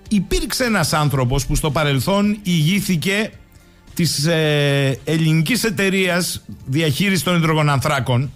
υπήρξε ένας άνθρωπος που στο παρελθόν ηγήθηκε της ελληνικής εταιρείας διαχείρισης των υδρογονανθράκων.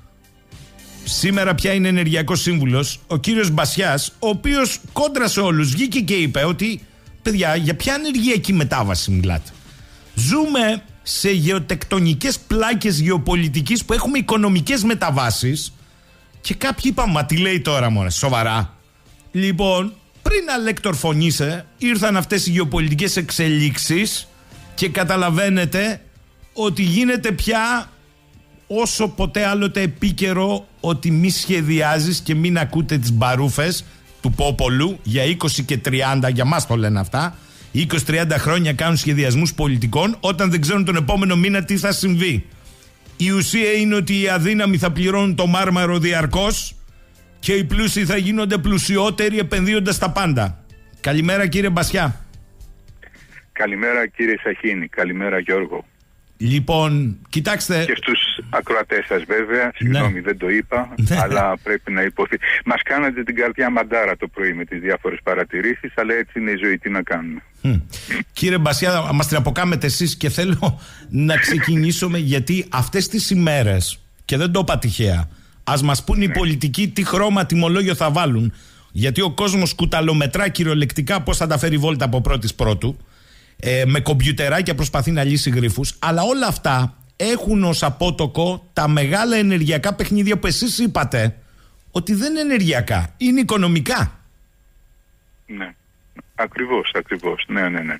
Σήμερα πια είναι ενεργειακός σύμβουλος, ο κύριος Μπασιάς, ο οποίος κόντρα σε όλους βγήκε και είπε ότι παιδιά, για ποια ενεργειακή μετάβαση μιλάτε? Ζούμε σε γεωτεκτονικές πλάκες γεωπολιτικής που έχουμε οικονομικές μεταβάσεις και κάποιοι είπαν, μα τι λέει τώρα μόνε, σοβαρά? Λοιπόν, πριν αλεκτορφωνήσε, ήρθαν αυτές οι γεωπολιτικές εξελίξεις και καταλαβαίνετε ότι γίνεται πια όσο ποτέ άλλοτε επίκαιρο ότι μη σχεδιάζεις και μην ακούτε τις μπαρούφες του Πόπολου για 20 και 30, για μας το λένε αυτά, 20-30 χρόνια κάνουν σχεδιασμούς πολιτικών όταν δεν ξέρουν τον επόμενο μήνα τι θα συμβεί. Η ουσία είναι ότι οι αδύναμοι θα πληρώνουν το μάρμαρο διαρκώς και οι πλούσιοι θα γίνονται πλουσιότεροι επενδύοντας τα πάντα. Καλημέρα κύριε Μπασιά. Καλημέρα κύριε Σαχίνη, καλημέρα Γιώργο. Λοιπόν, κοιτάξτε. Και στους ακροατές σας βέβαια, συγγνώμη δεν το είπα, αλλά πρέπει να υποθεί. Μας κάνατε την καρδιά μαντάρα το πρωί με τις διάφορες παρατηρήσεις, αλλά έτσι είναι η ζωή, τι να κάνουμε. Κύριε Μπασιά, μας την αποκάμετε εσείς και θέλω να ξεκινήσουμε γιατί αυτές τις ημέρες, και δεν το είπα τυχαία, ας μας πούν οι πολιτικοί τι χρώμα τιμολόγιο θα βάλουν, γιατί ο κόσμος κουταλομετρά κυριολεκτικά πώς θα τα φέρει βόλτα από πρώτου. Με κομπιουτεράκια προσπαθεί να λύσει γρίφους, αλλά όλα αυτά έχουν ως απότοκο τα μεγάλα ενεργειακά παιχνίδια που εσείς είπατε ότι δεν είναι ενεργειακά, είναι οικονομικά. Ναι, ακριβώς, ναι.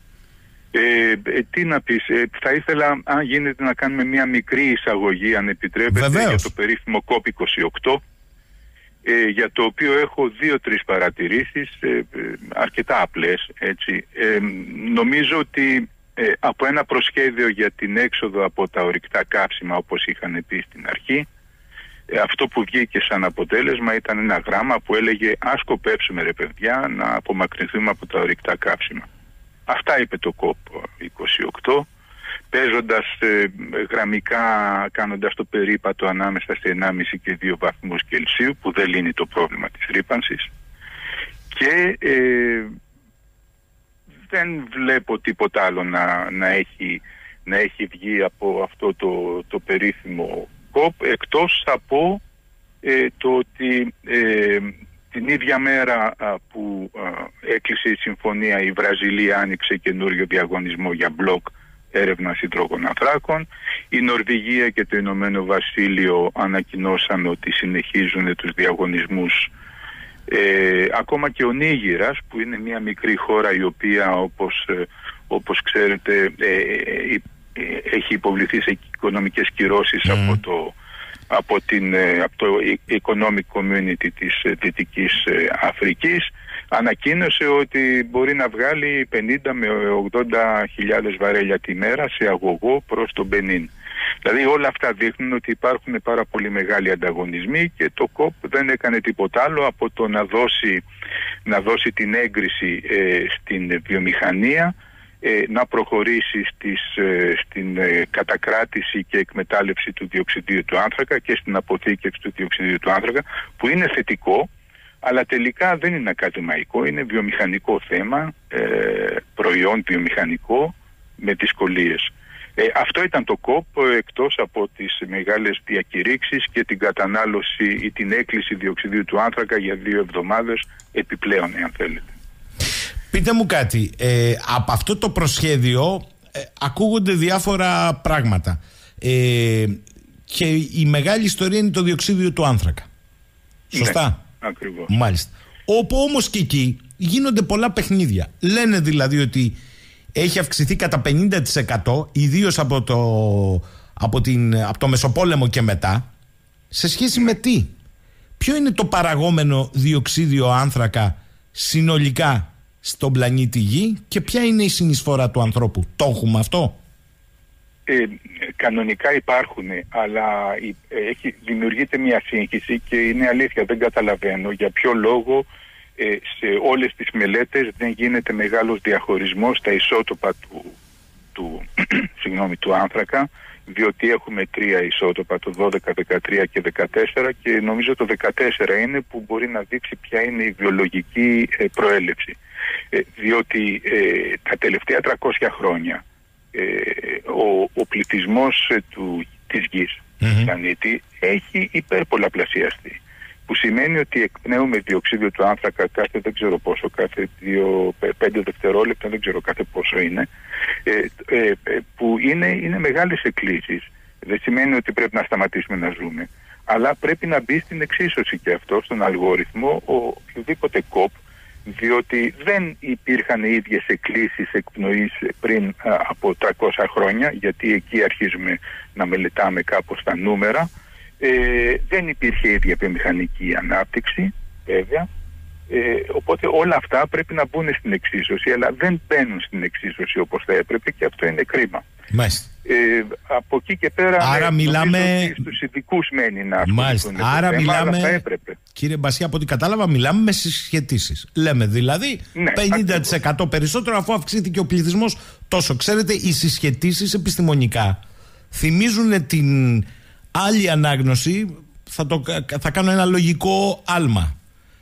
Τι να πεις, θα ήθελα αν γίνεται να κάνουμε μια μικρή εισαγωγή αν επιτρέπετε. Βεβαίως. Για το περίφημο COP28, για το οποίο έχω 2-3 παρατηρήσεις αρκετά απλές, έτσι. Νομίζω ότι από ένα προσχέδιο για την έξοδο από τα ορυκτά καύσιμα, όπως είχαν πει στην αρχή, αυτό που βγήκε σαν αποτέλεσμα ήταν ένα γράμμα που έλεγε ας σκοπεύσουμε ρε παιδιά να απομακρυνθούμε από τα ορυκτά καύσιμα. Αυτά είπε το COP28, παίζοντας γραμμικά, κάνοντας το περίπατο ανάμεσα σε 1,5 και 2 βαθμούς Κελσίου, που δεν λύνει το πρόβλημα της ρύπανσης. Και δεν βλέπω τίποτα άλλο να έχει βγει από αυτό το περίφημο COP, εκτός από το ότι την ίδια μέρα που έκλεισε η συμφωνία, η Βραζιλία άνοιξε καινούριο διαγωνισμό για μπλοκ έρευνας υδρογονανθράκων. Η Νορβηγία και το Ηνωμένο Βασίλειο ανακοινώσαν ότι συνεχίζουν τους διαγωνισμούς. Ακόμα και ο Νίγηρας, που είναι μια μικρή χώρα η οποία όπως ξέρετε έχει υποβληθεί σε οικονομικές κυρώσεις από το Economic Community της Δυτικής Αφρικής, ανακοίνωσε ότι μπορεί να βγάλει 50 με 80 χιλιάδες βαρέλια τη μέρα σε αγωγό προς τον Μπενίν. Δηλαδή όλα αυτά δείχνουν ότι υπάρχουν πάρα πολύ μεγάλοι ανταγωνισμοί και το ΚΟΠ δεν έκανε τίποτα άλλο από το να δώσει την έγκριση στην βιομηχανία, να προχωρήσει στην κατακράτηση και εκμετάλλευση του διοξιδίου του άνθρακα και στην αποθήκευση του διοξιδίου του άνθρακα, που είναι θετικό, αλλά τελικά δεν είναι ακαδημαϊκό, είναι βιομηχανικό θέμα, προϊόν βιομηχανικό με δυσκολίες. Αυτό ήταν το ΚΟΠ, εκτός από τις μεγάλες διακηρύξεις και την κατανάλωση ή την έκκληση διοξιδίου του άνθρακα για 2 εβδομάδες επιπλέον, εάν θέλετε. Πείτε μου κάτι, από αυτό το προσχέδιο ακούγονται διάφορα πράγματα και η μεγάλη ιστορία είναι το διοξίδιο του άνθρακα. Σωστά? Ναι, ακριβώς. Μάλιστα. Όπου όμως και εκεί γίνονται πολλά παιχνίδια. Λένε δηλαδή ότι έχει αυξηθεί κατά 50%, ιδίως από το Μεσοπόλεμο και μετά. Σε σχέση με τι? Ποιο είναι το παραγόμενο διοξίδιο άνθρακα συνολικά στον πλανήτη Γη και ποια είναι η συνεισφορά του ανθρώπου? Το έχουμε αυτό? Κανονικά υπάρχουν, αλλά δημιουργείται μια σύγχυση και είναι αλήθεια, δεν καταλαβαίνω για ποιο λόγο σε όλες τις μελέτες δεν γίνεται μεγάλος διαχωρισμός στα ισότοπα του άνθρακα, διότι έχουμε 3 ισότοπα, το 12, 13 και 14, και νομίζω το 14 είναι που μπορεί να δείξει ποια είναι η βιολογική προέλευση. διότι τα τελευταία 300 χρόνια ο πληθυσμός της γης, του πλανήτη, έχει υπερπολαπλασιαστεί. Που σημαίνει ότι εκπνέουμε διοξείδιο του άνθρακα κάθε δεν ξέρω πόσο, κάθε 5 δευτερόλεπτα, δεν ξέρω κάθε πόσο είναι, που είναι μεγάλες εκκλήσεις. Δεν σημαίνει ότι πρέπει να σταματήσουμε να ζούμε, αλλά πρέπει να μπει στην εξίσωση και αυτό, στον αλγόριθμο, οποιοδήποτε κόπ, διότι δεν υπήρχαν οι ίδιες εκκλήσεις εκπνοής πριν από 300 χρόνια, γιατί εκεί αρχίζουμε να μελετάμε κάπως τα νούμερα. Δεν υπήρχε η ίδια βιομηχανική ανάπτυξη, βέβαια. Οπότε όλα αυτά πρέπει να μπουν στην εξίσωση, αλλά δεν μπαίνουν στην εξίσωση όπως θα έπρεπε, και αυτό είναι κρίμα. Από εκεί και πέρα, άρα μιλάμε στους ειδικούς μένει να ασχοληθούν. Άρα θέμα, μιλάμε, αλλά θα έπρεπε. Κύριε Μπασιά, από ό,τι κατάλαβα, μιλάμε με συσχετήσεις. Λέμε δηλαδή 50% περισσότερο, αφού αυξήθηκε ο πληθυσμός τόσο. Ξέρετε, οι συσχετήσεις επιστημονικά θυμίζουν την άλλη ανάγνωση. Θα κάνω ένα λογικό άλμα.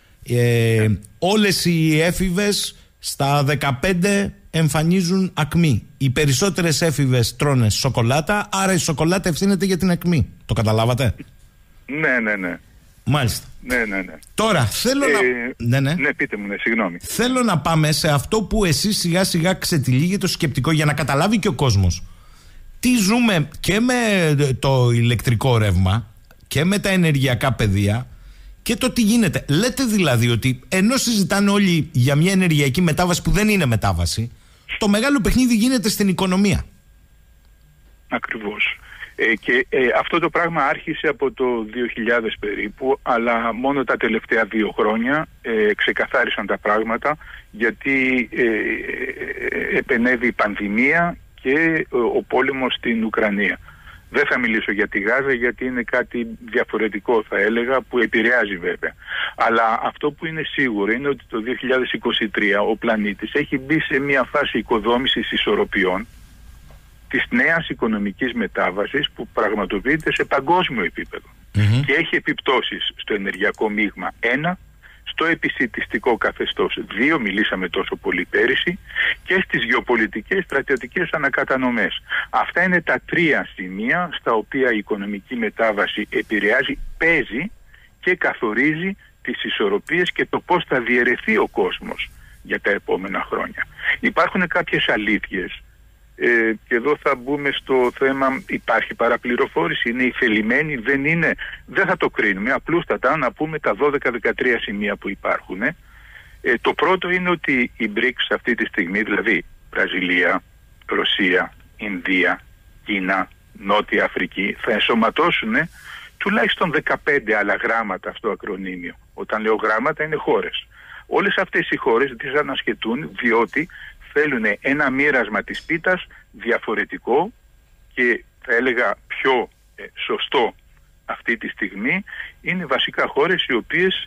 Όλες οι έφηβες στα 15 εμφανίζουν ακμή. Οι περισσότερες έφηβες τρώνε σοκολάτα, άρα η σοκολάτα ευθύνεται για την ακμή. Το καταλάβατε? Ναι. Μάλιστα. Ναι. Τώρα θέλω να... Ναι, πείτε μου, συγγνώμη. Θέλω να πάμε σε αυτό που εσείς σιγά σιγά ξετυλίγετε το σκεπτικό, για να καταλάβει και ο κόσμος τι ζούμε και με το ηλεκτρικό ρεύμα και με τα ενεργειακά πεδία και το τι γίνεται. Λέτε δηλαδή ότι ενώ συζητάνε όλοι για μια ενεργειακή μετάβαση που δεν είναι μετάβαση, το μεγάλο παιχνίδι γίνεται στην οικονομία. Ακριβώς. Και αυτό το πράγμα άρχισε από το 2000 περίπου, αλλά μόνο τα τελευταία 2 χρόνια ξεκαθάρισαν τα πράγματα, γιατί επενέβη η πανδημία και ο πόλεμος στην Ουκρανία. Δεν θα μιλήσω για τη Γάζα, γιατί είναι κάτι διαφορετικό, θα έλεγα, που επηρεάζει βέβαια. Αλλά αυτό που είναι σίγουρο είναι ότι το 2023 ο πλανήτης έχει μπει σε μια φάση οικοδόμησης ισορροπιών της νέας οικονομικής μετάβασης που πραγματοποιείται σε παγκόσμιο επίπεδο. Και έχει επιπτώσεις στο ενεργειακό μείγμα 1, στο επισιτιστικό καθεστώς 2, μιλήσαμε τόσο πολύ πέρυσι, και στις γεωπολιτικές στρατιωτικές ανακατανομές. Αυτά είναι τα 3 σημεία στα οποία η οικονομική μετάβαση επηρεάζει, παίζει και καθορίζει τις ισορροπίες και το πώς θα διαιρεθεί ο κόσμος για τα επόμενα χρόνια. Υπάρχουν κάποιες αλήθειες, και εδώ θα μπούμε στο θέμα, υπάρχει παραπληροφόρηση, είναι η θελημένη, δεν είναι, δεν θα το κρίνουμε, απλούστατα να πούμε τα 12-13 σημεία που υπάρχουν. Το πρώτο είναι ότι οι BRICS αυτή τη στιγμή, δηλαδή Βραζιλία, Ρωσία, Ινδία, Κίνα, Νότια Αφρική, θα ενσωματώσουν τουλάχιστον 15 άλλα γράμματα στο ακρονίμιο. Όταν λέω γράμματα είναι χώρες. Όλες αυτές οι χώρες τις ανασχετούν, διότι θέλουν ένα μοίρασμα της πίτας διαφορετικό και θα έλεγα πιο σωστό αυτή τη στιγμή. Είναι βασικά χώρες οι οποίες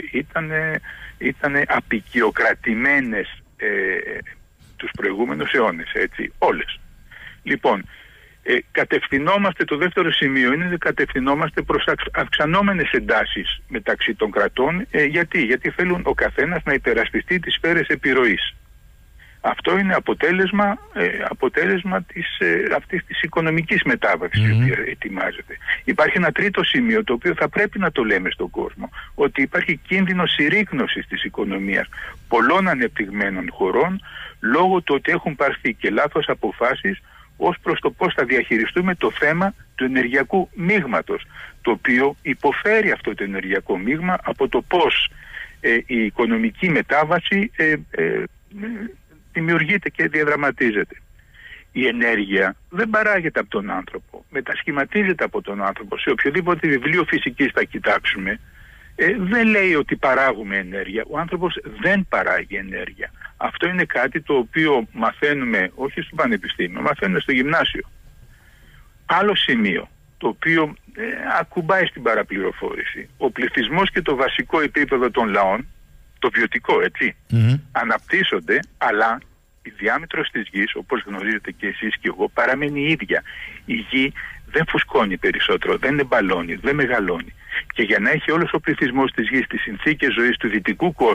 ήταν απικιοκρατημένες τους προηγούμενους αιώνες, έτσι, όλες. Λοιπόν, κατευθυνόμαστε, το δεύτερο σημείο είναι ότι κατευθυνόμαστε προς αυξανόμενες εντάσεις μεταξύ των κρατών. Γιατί θέλουν ο καθένας να υπερασπιστεί τις σφαίρες επιρροής. Αυτό είναι αποτέλεσμα αυτής της οικονομικής μετάβασης η οποία ετοιμάζεται. Υπάρχει ένα τρίτο σημείο το οποίο θα πρέπει να το λέμε στον κόσμο, ότι υπάρχει κίνδυνος συρρίκνωσης της οικονομίας πολλών ανεπτυγμένων χωρών λόγω του ότι έχουν πάρθει και λάθος αποφάσεις ως προς το πώς θα διαχειριστούμε το θέμα του ενεργειακού μείγματος, το οποίο υποφέρει αυτό το ενεργειακό μείγμα από το πώς η οικονομική μετάβαση δημιουργείται και διαδραματίζεται. Η ενέργεια δεν παράγεται από τον άνθρωπο, μετασχηματίζεται από τον άνθρωπο. Σε οποιοδήποτε βιβλίο φυσικής θα κοιτάξουμε, δεν λέει ότι παράγουμε ενέργεια. Ο άνθρωπος δεν παράγει ενέργεια. Αυτό είναι κάτι το οποίο μαθαίνουμε όχι στο πανεπιστήμιο, μαθαίνουμε στο γυμνάσιο. Άλλο σημείο, το οποίο ακουμπάει στην παραπληροφόρηση. Ο πληθυσμός και το βασικό επίπεδο των λαών, το βιωτικό, έτσι, αναπτύσσονται, αλλά η διάμετρος της γης, όπως γνωρίζετε και εσείς και εγώ, παραμένει η ίδια. Η γη δεν φουσκώνει περισσότερο, δεν εμπαλώνει, δεν μεγαλώνει. Και για να έχει όλος ο πληθυσμός της γης τις συνθήκες ζωής του δυτικού κόσμου,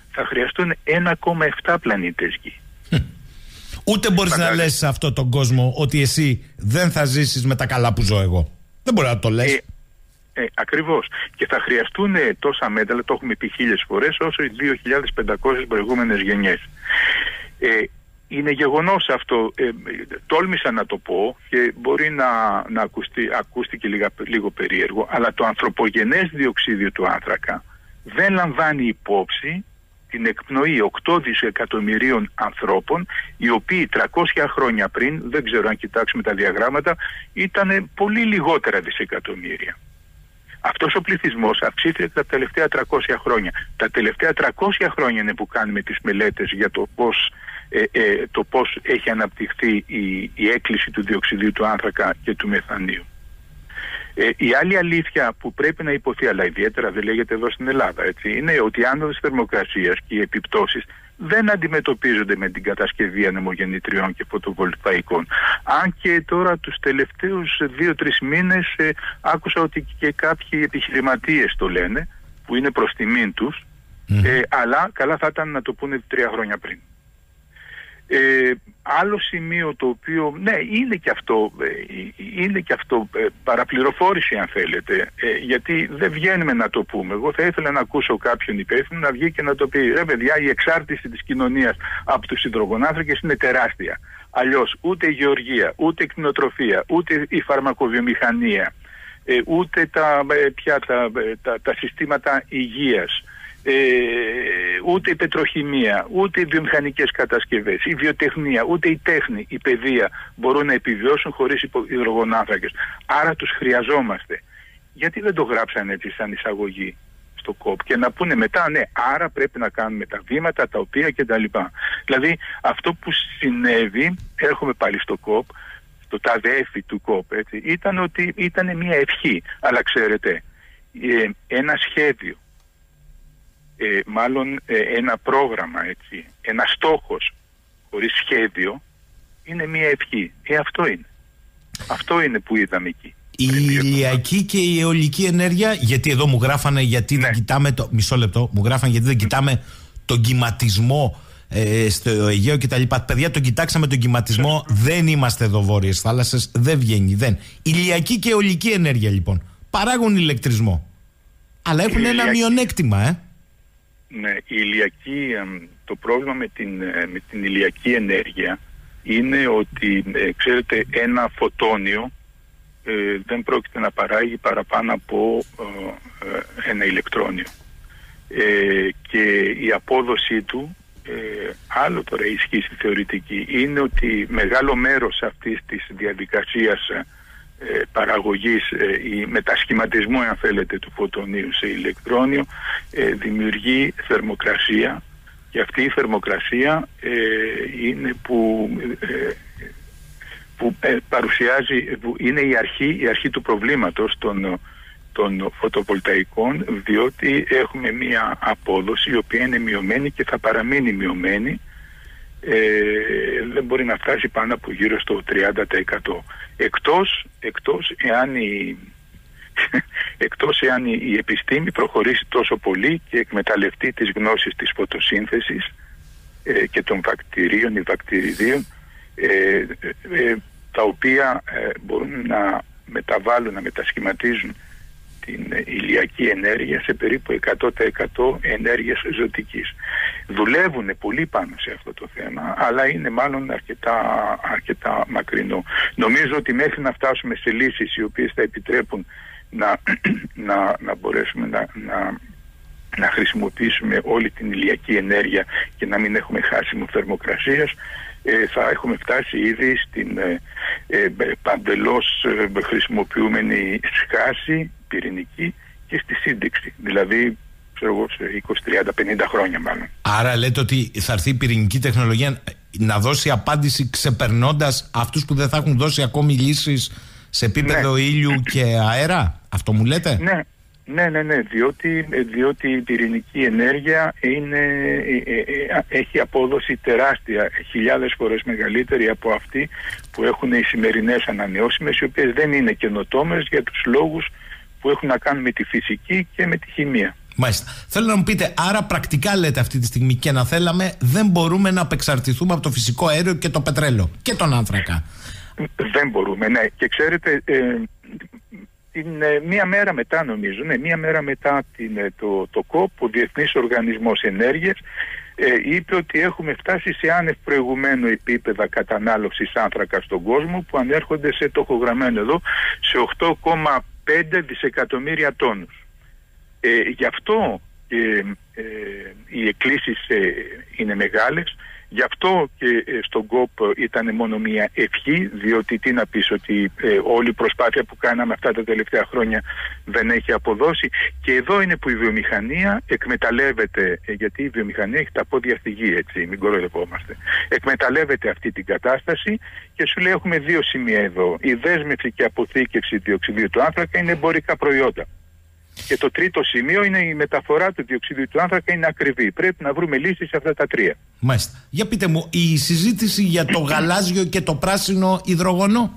θα χρειαστούν 1,7 πλανήτες Γη. Ούτε μπορείς να λες σε αυτόν τον κόσμο ότι εσύ δεν θα ζήσεις με τα καλά που ζω εγώ. Δεν μπορεί να το λες. Ακριβώς. Και θα χρειαστούν τόσα μέτρα, το έχουμε πει 1000 φορές, όσο οι 2.500 προηγούμενες γενιές. Είναι γεγονός αυτό, τόλμησα να το πω και μπορεί να ακούστηκε λίγο περίεργο, αλλά το ανθρωπογενές διοξίδιο του άνθρακα δεν λαμβάνει υπόψη την εκπνοή 8 δισεκατομμυρίων ανθρώπων, οι οποίοι 300 χρόνια πριν, δεν ξέρω αν κοιτάξουμε τα διαγράμματα, ήταν πολύ λιγότερα δισεκατομμύρια. Αυτός ο πληθυσμός αυξήθηκε τα τελευταία 300 χρόνια. Τα τελευταία 300 χρόνια είναι που κάνουμε τις μελέτες για το πώς έχει αναπτυχθεί η έκκληση του διοξιδίου του άνθρακα και του μεθανίου. Η άλλη αλήθεια που πρέπει να υποθεί, αλλά ιδιαίτερα δεν λέγεται εδώ στην Ελλάδα, έτσι, είναι ότι η άνοδος θερμοκρασίας και οι επιπτώσεις δεν αντιμετωπίζονται με την κατασκευή ανεμογεννητριών και φωτοβολταϊκών. Αν και τώρα τους τελευταίους 2-3 μήνες άκουσα ότι και κάποιοι επιχειρηματίες το λένε, που είναι προς τιμήν τους, αλλά καλά θα ήταν να το πούνε 3 χρόνια πριν. Άλλο σημείο το οποίο, ναι, είναι και αυτό παραπληροφόρηση αν θέλετε, γιατί δεν βγαίνουμε να το πούμε. Εγώ θα ήθελα να ακούσω κάποιον υπεύθυνο να βγει και να το πει: ρε παιδιά, η εξάρτηση της κοινωνίας από τους υδρογονάνθρακες είναι τεράστια. Αλλιώς ούτε η γεωργία, ούτε η κτηνοτροφία, ούτε η φαρμακοβιομηχανία, ούτε τα συστήματα υγείας, ούτε η πετροχημία, ούτε οι βιομηχανικές κατασκευές, η βιοτεχνία, ούτε η τέχνη, η παιδεία μπορούν να επιβιώσουν χωρίς υδρογονάνθρακες. Άρα τους χρειαζόμαστε. Γιατί δεν το γράψανε έτσι σαν εισαγωγή στο ΚΟΠ και να πούνε μετά, ναι, άρα πρέπει να κάνουμε τα βήματα, τα οποία κτλ. Δηλαδή αυτό που συνέβη, έρχομαι πάλι στο ΚΟΠ, στο ταδέφι του ΚΟΠ, έτσι, ήταν ότι ήταν μια ευχή. Αλλά ξέρετε, ένα σχέδιο, ένα πρόγραμμα, έτσι, ένα στόχος χωρίς σχέδιο είναι μια ευχή. Αυτό είναι. Αυτό είναι που είδαμε εκεί. Η ηλιακή και η αιωλική ενέργεια, γιατί εδώ μου γράφανε γιατί δεν κοιτάμε μισό λεπτό, μου γράφανε γιατί δεν κοιτάμε τον κυματισμό στο Αιγαίο κτλ. Παιδιά, τον κοιτάξαμε τον κυματισμό, δεν είμαστε εδώ βόρειες θάλασσες, δεν βγαίνει, δεν. Ηλιακή και αιωλική ενέργεια λοιπόν παράγουν ηλεκτρισμό, αλλά έχουν ένα μειονέκτημα, Ναι, η ηλιακή, το πρόβλημα με την ηλιακή ενέργεια είναι ότι, ξέρετε, ένα φωτόνιο δεν πρόκειται να παράγει παραπάνω από ένα ηλεκτρόνιο. Και η απόδοσή του, άλλο τώρα ισχύει στη θεωρητική, είναι ότι μεγάλο μέρος αυτής της διαδικασίας παραγωγής ή μετασχηματισμού, αν θέλετε, του φωτονίου σε ηλεκτρόνιο δημιουργεί θερμοκρασία, και αυτή η θερμοκρασία είναι που παρουσιάζει, που είναι η αρχή του προβλήματος των φωτοβολταϊκών, διότι έχουμε μία απόδοση η οποία είναι μειωμένη και θα παραμείνει μειωμένη, δεν μπορεί να φτάσει πάνω από γύρω στο 30%. Εκτός εάν η επιστήμη προχωρήσει τόσο πολύ και εκμεταλλευτεί τις γνώσεις της φωτοσύνθεσης και των βακτηρίων ή βακτηριδίων, τα οποία μπορούν να μεταβάλουν, να μετασχηματίζουν την ηλιακή ενέργεια σε περίπου 100% ενέργειας ζωτικής. Δουλεύουν πολύ πάνω σε αυτό το θέμα, αλλά είναι μάλλον αρκετά μακρινό. Νομίζω ότι μέχρι να φτάσουμε σε λύσεις οι οποίες θα επιτρέπουν να μπορέσουμε να χρησιμοποιήσουμε όλη την ηλιακή ενέργεια και να μην έχουμε χάσιμο θερμοκρασίας, θα έχουμε φτάσει ήδη στην παντελώς χρησιμοποιούμενη σχάση πυρηνική και στη σύνδεξη, δηλαδή ξέρω εγώ, σε 20, 30, 50 χρόνια μάλλον. Άρα λέτε ότι θα έρθει η πυρηνική τεχνολογία να δώσει απάντηση ξεπερνώντας αυτούς που δεν θα έχουν δώσει ακόμη λύσεις σε επίπεδο ήλιου και αέρα, αυτό μου λέτε? Ναι, διότι η πυρηνική ενέργεια έχει απόδοση τεράστια, χιλιάδες φορές μεγαλύτερη από αυτή που έχουν οι σημερινές ανανεώσιμες, οι οποίες δεν είναι καινοτόμες για τους λόγους που έχουν να κάνουν με τη φυσική και με τη χημεία. Μάλιστα. Θέλω να μου πείτε, άρα πρακτικά λέτε αυτή τη στιγμή και να θέλαμε, δεν μπορούμε να απεξαρτηθούμε από το φυσικό αέριο και το πετρέλαιο και τον άνθρακα. Δεν μπορούμε, ναι. Και ξέρετε, μία μέρα μετά, νομίζω, μία μέρα μετά το ΚΟΠ, ο Διεθνής Οργανισμός Ενέργειας είπε ότι έχουμε φτάσει σε άνευ προηγουμένου επίπεδα κατανάλωσης άνθρακα στον κόσμο, που ανέρχονται σε, το έχω γραμμένο εδώ, σε 8,5 δισεκατομμύρια τόνους. Γι' αυτό οι εκκλήσεις είναι μεγάλες. Γι' αυτό και στον ΚΟΠ ήταν μόνο μία ευχή, διότι τι να πεις, ότι όλη η προσπάθεια που κάναμε αυτά τα τελευταία χρόνια δεν έχει αποδώσει. Και εδώ είναι που η βιομηχανία εκμεταλλεύεται, γιατί η βιομηχανία έχει τα πόδια στη γη, έτσι, μην κοροϊδευόμαστε. Εκμεταλλεύεται αυτή την κατάσταση και σου λέει έχουμε δύο σημεία εδώ. Η δέσμευση και αποθήκευση διοξιδίου του άνθρακα είναι εμπορικά προϊόντα. Και το τρίτο σημείο είναι η μεταφορά του διοξιδίου του άνθρακα, είναι ακριβή. Πρέπει να βρούμε λύσεις σε αυτά τα τρία. Μάλιστα. Για πείτε μου, η συζήτηση για το γαλάζιο και το πράσινο υδρογόνο.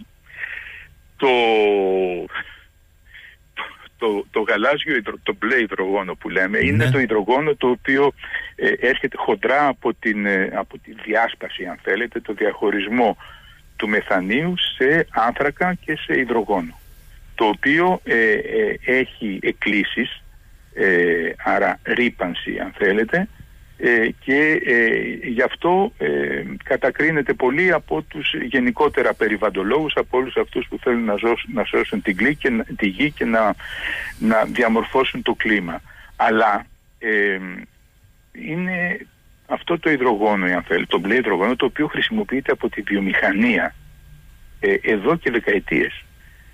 Το γαλάζιο, το μπλε υδρογόνο που λέμε, είναι το υδρογόνο το οποίο έρχεται χοντρά από τη διάσπαση, αν θέλετε, το διαχωρισμό του μεθανίου σε άνθρακα και σε υδρογόνο, το οποίο έχει εκκλήσεις, άρα ρύπανση αν θέλετε, και γι' αυτό κατακρίνεται πολύ από τους γενικότερα περιβαλλοντολόγους, από όλους αυτούς που θέλουν να σώσουν τη γη και να διαμορφώσουν το κλίμα. Αλλά είναι αυτό το υδρογόνο, αν θέλετε, το μπλε υδρογόνο, το οποίο χρησιμοποιείται από τη βιομηχανία εδώ και δεκαετίες.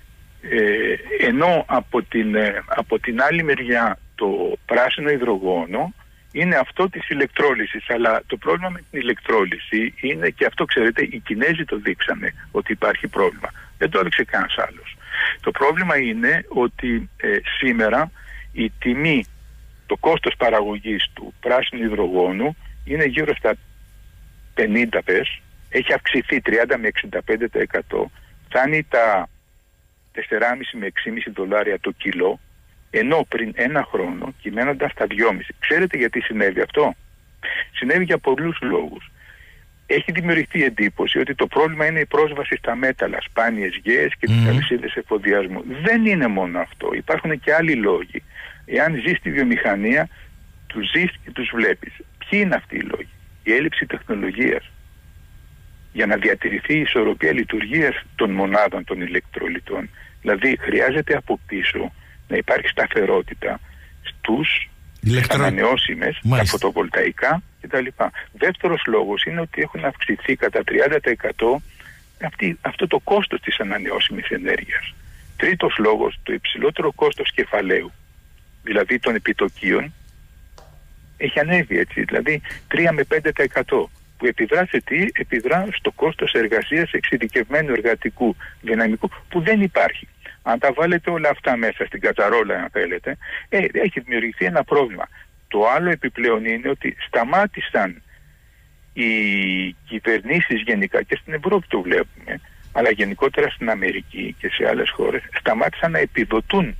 Ενώ από την άλλη μεριά το πράσινο υδρογόνο είναι αυτό της ηλεκτρόλυσης. Αλλά το πρόβλημα με την ηλεκτρόλυση είναι, και αυτό ξέρετε, οι Κινέζοι το δείξανε ότι υπάρχει πρόβλημα. Δεν το έδειξε κανένας άλλος. Το πρόβλημα είναι ότι σήμερα η τιμή, το κόστος παραγωγής του πράσινου υδρογόνου είναι γύρω στα 50 πες, έχει αυξηθεί 30 με 65%, φτάνει τα 4,5 με 6,5 δολάρια το κιλό, ενώ πριν ένα χρόνο κυμαίνονταν στα 2,5. Ξέρετε γιατί συνέβη αυτό? Συνέβη για πολλούς λόγους. Έχει δημιουργηθεί εντύπωση ότι το πρόβλημα είναι η πρόσβαση στα μέταλλα, σπάνιες γέες και τις αλυσίδες εφοδιασμού. Δεν είναι μόνο αυτό. Υπάρχουν και άλλοι λόγοι. Εάν ζεις στη βιομηχανία, τους ζεις και τους βλέπεις. Ποιοι είναι αυτοί οι λόγοι? Η έλλειψη τεχνολογίας. Για να διατηρηθεί η ισορροπία λειτουργίας των μονάδων των ηλεκτρολιτών. Δηλαδή χρειάζεται από πίσω να υπάρχει σταθερότητα στους ανανεώσιμες, τα φωτοβολταϊκά κτλ. Δεύτερος λόγος είναι ότι έχουν αυξηθεί κατά 30% αυτό το κόστος της ανανεώσιμης ενέργειας. Τρίτος λόγος, το υψηλότερο κόστος κεφαλαίου, δηλαδή των επιτοκίων, έχει ανέβει, έτσι, δηλαδή 3 με 5%. Που επιδρά σε τι? Επιδρά στο κόστος εργασίας εξειδικευμένου εργατικού δυναμικού που δεν υπάρχει. Αν τα βάλετε όλα αυτά μέσα στην κατσαρόλα, αν θέλετε, έχει δημιουργηθεί ένα πρόβλημα. Το άλλο επιπλέον είναι ότι σταμάτησαν οι κυβερνήσεις γενικά, και στην Ευρώπη το βλέπουμε, αλλά γενικότερα στην Αμερική και σε άλλες χώρες, σταμάτησαν να επιδοτούν.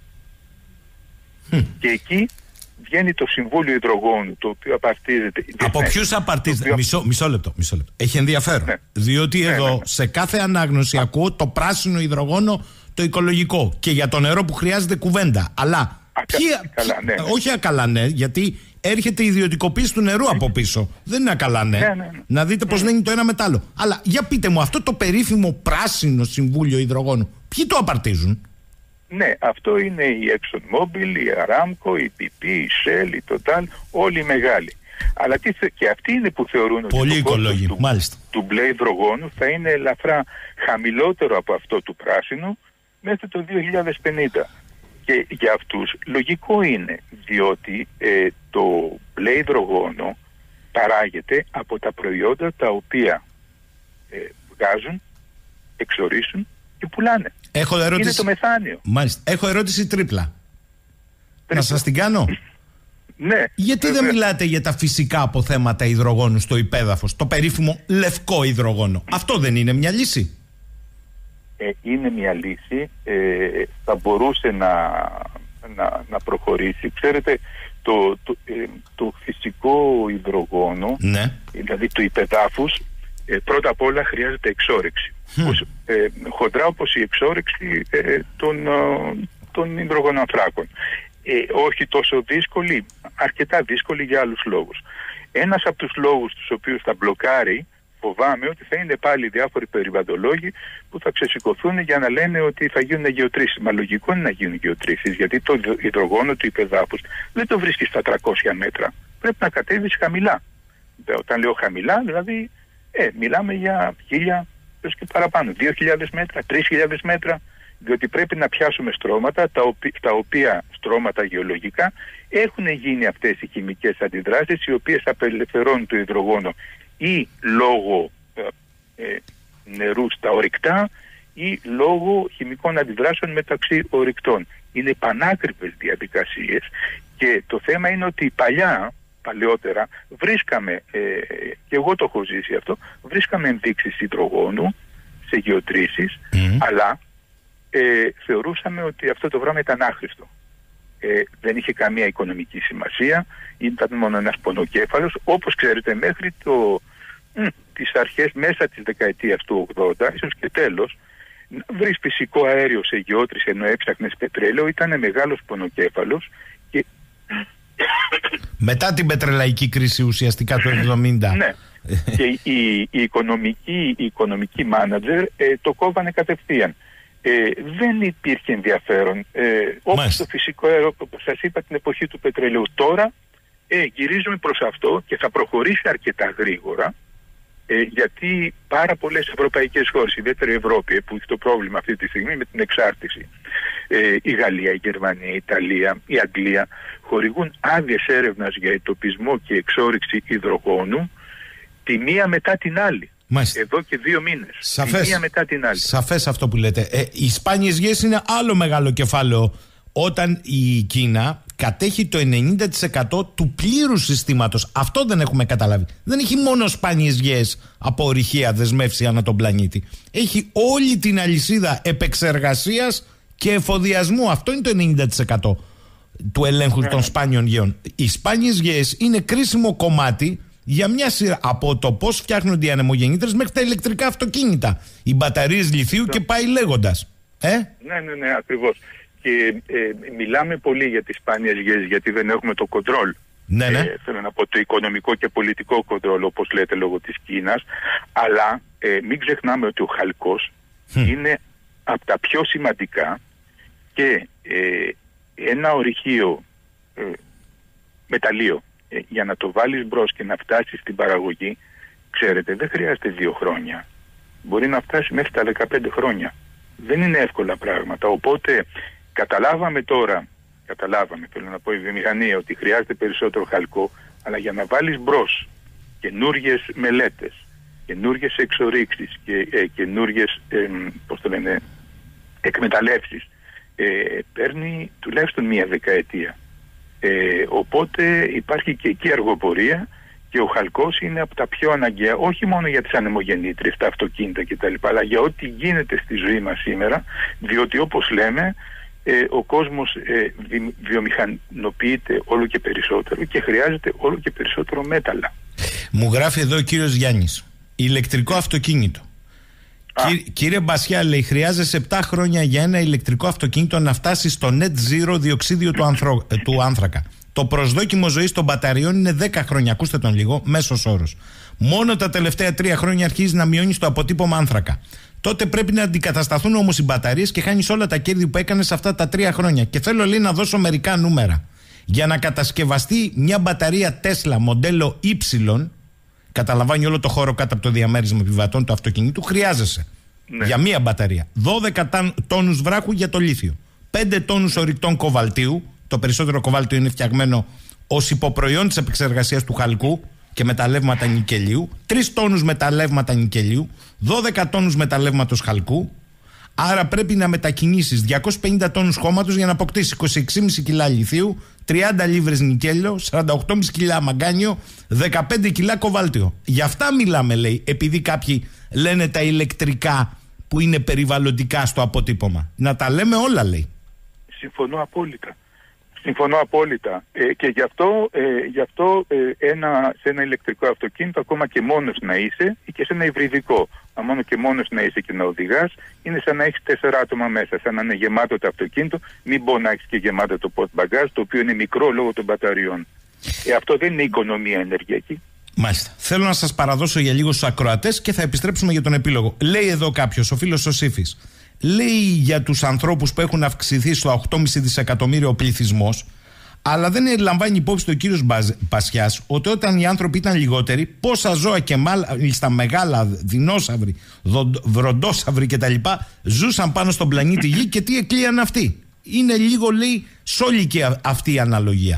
Και εκεί βγαίνει το Συμβούλιο Υδρογόνου, το οποίο απαρτίζεται. Από ποιους απαρτίζεται? Μισό λεπτό. Έχει ενδιαφέρον. Ναι. Διότι εδώ σε κάθε ανάγνωση ακούω το πράσινο υδρογόνο, το οικολογικό. Και για το νερό που χρειάζεται κουβέντα. Αλλά. Όχι ακαλά, ναι, γιατί έρχεται η ιδιωτικοποίηση του νερού από πίσω. Δεν είναι ακαλά, ναι. Να δείτε πως δεν είναι το ένα με το άλλο. Αλλά για πείτε μου, αυτό το περίφημο πράσινο Συμβούλιο Υδρογόνου, ποιοι το απαρτίζουν? Ναι, αυτό είναι η ExxonMobil, η Aramco, η BP, η Shell, η Total, όλοι οι μεγάλοι. Αλλά και αυτοί είναι που θεωρούν ότι το κόστος του μπλε υδρογόνου θα είναι ελαφρά χαμηλότερο από αυτό του πράσινου μέχρι το 2050. Και για αυτούς λογικό είναι, διότι το μπλε υδρογόνο παράγεται από τα προϊόντα τα οποία βγάζουν, εξορίσουν και πουλάνε. Είναι το μεθάνιο. Μάλιστα. Έχω ερώτηση τρίπλα. Να σας την κάνω? Ναι. Γιατί δεν μιλάτε για τα φυσικά αποθέματα υδρογόνου στο υπέδαφος, το περίφημο λευκό υδρογόνο? Αυτό δεν είναι μια λύση? Είναι μια λύση. Θα μπορούσε να προχωρήσει. Ξέρετε, το φυσικό υδρογόνο, ναι, δηλαδή του υπεδάφους, πρώτα απ' όλα χρειάζεται εξόρεξη. Χοντρά όπως η εξόρεξη των υδρογονανθράκων. Όχι τόσο δύσκολη, αρκετά δύσκολη για άλλους λόγους. Ένας από τους λόγους τους οποίους θα μπλοκάρει, φοβάμαι, ότι θα είναι πάλι διάφοροι περιβαλλοντολόγοι που θα ξεσηκωθούν για να λένε ότι θα γίνουν γεωτρήσεις. Μα λογικό είναι να γίνουν γεωτρήσεις, γιατί το υδρογόνο του υπεδάφους δεν το βρίσκει στα 300 μέτρα. Πρέπει να κατέβεις χαμηλά. Όταν λέω χαμηλά, δηλαδή μιλάμε για 1.000 και παραπάνω, 2.000 μέτρα, 3.000 μέτρα, διότι πρέπει να πιάσουμε στρώματα, τα οποία στρώματα γεωλογικά έχουν γίνει αυτές οι χημικές αντιδράσεις, οι οποίες απελευθερώνουν το υδρογόνο ή λόγω νερού στα ορυκτά ή λόγω χημικών αντιδράσεων μεταξύ ορυκτών. Είναι πανάκριβες διαδικασίες και το θέμα είναι ότι παλαιότερα βρίσκαμε, και εγώ το έχω ζήσει αυτό, βρίσκαμε ενδείξεις υδρογόνου σε γεωτρήσεις, αλλά θεωρούσαμε ότι αυτό το πράγμα ήταν άχρηστο. Δεν είχε καμία οικονομική σημασία, ήταν μόνο ένας πονοκέφαλος, όπως ξέρετε μέχρι τις αρχές, μέσα της δεκαετίας του 80, ίσως και τέλος, βρεις φυσικό αέριο σε γεώτρηση ενώ έψαχνες πετρέλαιο, ήταν μεγάλος πονοκέφαλος και... Μετά την πετρελαϊκή κρίση ουσιαστικά το 70. Ναι. Και οι οικονομικοί μάνατζερ το κόβανε κατευθείαν. Δεν υπήρχε ενδιαφέρον. Όπως το φυσικό αέριο, όπως σας είπα, την εποχή του πετρελαίου. Τώρα γυρίζουμε προς αυτό και θα προχωρήσει αρκετά γρήγορα, γιατί πάρα πολλές ευρωπαϊκές χώρες, ιδιαίτερα η Ευρώπη, που έχει το πρόβλημα αυτή τη στιγμή με την εξάρτηση, η Γαλλία, η Γερμανία, η Ιταλία, η Αγγλία, χορηγούν άδειες έρευνας για εντοπισμό και εξόρυξη υδρογόνου τη μία μετά την άλλη. Μάλιστα. Εδώ και 2 μήνες. Σαφές, τη μία μετά την άλλη. Σαφές αυτό που λέτε. Οι σπάνιες γης είναι άλλο μεγάλο κεφάλαιο. Όταν η Κίνα κατέχει το 90% του πλήρους συστήματος. Αυτό δεν έχουμε καταλάβει. Δεν έχει μόνο σπάνιες γης από ορυχεία δεσμεύσει ανά τον πλανήτη. Έχει όλη την αλυσίδα επεξεργασίας και εφοδιασμού. Αυτό είναι το 90% του ελέγχου των σπάνιων γεών. Οι σπάνιες γης είναι κρίσιμο κομμάτι για μια σειρά, από το πώς φτιάχνονται οι ανεμογεννήτρες μέχρι τα ηλεκτρικά αυτοκίνητα, οι μπαταρίες λιθίου και πάει λέγοντας. Ναι, ακριβώς. Και μιλάμε πολύ για τις σπάνιες γης, γιατί δεν έχουμε το κοντρόλ. Ναι. Θέλω να πω το οικονομικό και πολιτικό κοντρόλ, όπως λέτε, λόγω της Κίνας. Αλλά μην ξεχνάμε ότι ο χαλκός είναι από τα πιο σημαντικά και ένα ορυχείο μεταλλείο, για να το βάλεις μπρος και να φτάσεις στην παραγωγή, ξέρετε, δεν χρειάζεται 2 χρόνια. Μπορεί να φτάσει μέχρι τα 15 χρόνια. Δεν είναι εύκολα πράγματα. Οπότε καταλάβαμε, θέλω να πω, η βιομηχανία, ότι χρειάζεται περισσότερο χαλκό, αλλά για να βάλεις μπρος καινούργιες μελέτες, καινούργιες εξορίξεις και καινούργιες εκμεταλλεύσεις, παίρνει τουλάχιστον 1 δεκαετία. Οπότε υπάρχει και εκεί αργοπορία και ο χαλκός είναι από τα πιο αναγκαία, όχι μόνο για τις ανεμογεννήτριες, τα αυτοκίνητα κτλ, αλλά για ό,τι γίνεται στη ζωή μας σήμερα, διότι όπως λέμε ο κόσμος βιομηχανοποιείται όλο και περισσότερο και χρειάζεται όλο και περισσότερο μέταλλα. Μου γράφει εδώ ο κύριος Γιάννης, ηλεκτρικό αυτοκίνητο. Κύριε Μπασιά, λέει, χρειάζεσαι 7 χρόνια για ένα ηλεκτρικό αυτοκίνητο να φτάσει στο net zero διοξίδιο του άνθρακα. Το προσδόκιμο ζωής των μπαταριών είναι 10 χρόνια. Ακούστε τον λίγο, μέσος όρος. Μόνο τα τελευταία 3 χρόνια αρχίζει να μειώνει το αποτύπωμα άνθρακα. Τότε πρέπει να αντικατασταθούν όμως οι μπαταρίες και χάνεις όλα τα κέρδη που έκανες αυτά τα 3 χρόνια. Και θέλω, λέει, να δώσω μερικά νούμερα. Για να κατασκευαστεί μια μπαταρία Tesla μοντέλο Y, καταλαμβάνει όλο το χώρο κάτω από το διαμέρισμα επιβατών του αυτοκινήτου, χρειάζεσαι για μία μπαταρία 12 τόνους βράχου για το λίθιο, 5 τόνους ορυκτών κοβαλτίου. Το περισσότερο κοβάλτιο είναι φτιαγμένο ως υποπροϊόν της επεξεργασίας του χαλκού και μεταλλεύματα νικελίου, 3 τόνους μεταλλεύματα νικελίου, 12 τόνους μεταλλεύματος χαλκού. Άρα πρέπει να μετακινήσεις 250 τόνους χώματος για να αποκτήσεις 26,5 κιλά λιθίου, 30 λίβρες νικέλιο, 48,5 κιλά μαγκάνιο, 15 κιλά κοβάλτιο. Γι' αυτά μιλάμε, λέει, επειδή κάποιοι λένε τα ηλεκτρικά που είναι περιβαλλοντικά στο αποτύπωμα. Να τα λέμε όλα, λέει. Συμφωνώ απόλυτα. Συμφωνώ απόλυτα. Και γι' αυτό σε ένα ηλεκτρικό αυτοκίνητο, ακόμα και μόνος να είσαι, ή και σε ένα υβριδικό, μόνο και μόνος να είσαι και να οδηγάς, είναι σαν να έχεις 4 άτομα μέσα, σαν να είναι γεμάτο το αυτοκίνητο, μην μπορεί να έχεις και γεμάτο το πορτμπαγκάζ, το οποίο είναι μικρό λόγω των μπαταριών. Αυτό δεν είναι οικονομία ενεργειακή. Mάλιστα. Θέλω να σας παραδώσω για λίγο στους ακροατές και θα επιστρέψουμε για τον επίλογο. Λέει εδώ κάποιος, ο φίλος ο Σύφης, λέει για τους ανθρώπους που έχουν αυξηθεί στο 8,5 δισεκατομμύριο ο πληθυσμός, αλλά δεν λαμβάνει υπόψη το κύριος Μπασιάς ότι όταν οι άνθρωποι ήταν λιγότεροι, πόσα ζώα και μάλιστα μεγάλα, δεινόσαυροι, βροντόσαυροι κτλ. Ζούσαν πάνω στον πλανήτη Γη και τι εκλείαν αυτοί. Είναι λίγο, λέει, σόλικη αυτή η αναλογία.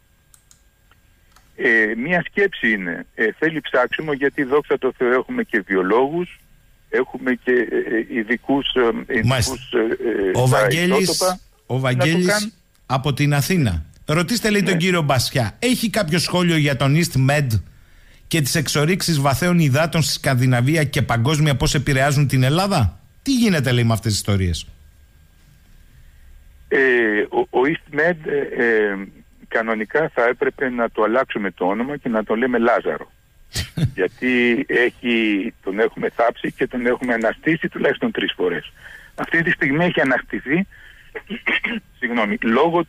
Μία σκέψη είναι, θέλει ψάξιμο, γιατί δόξα τω Θεώ έχουμε και βιολόγους, έχουμε και ειδικούς ο Βαγγέλης από την Αθήνα. Ρωτήστε, λέει, τον κύριο Μπασιά, έχει κάποιο σχόλιο για τον EastMed και τις εξορίξεις βαθαίων υδάτων στη Σκανδιναβία και παγκόσμια πώς επηρεάζουν την Ελλάδα? Τι γίνεται, λέει, με αυτές τις ιστορίες? Ο EastMed κανονικά θα έπρεπε να το αλλάξουμε το όνομα και να το λέμε Λάζαρο. Γιατί τον έχουμε θάψει και τον έχουμε αναστήσει τουλάχιστον 3 φορές. Αυτή τη στιγμή έχει αναστηθεί λόγω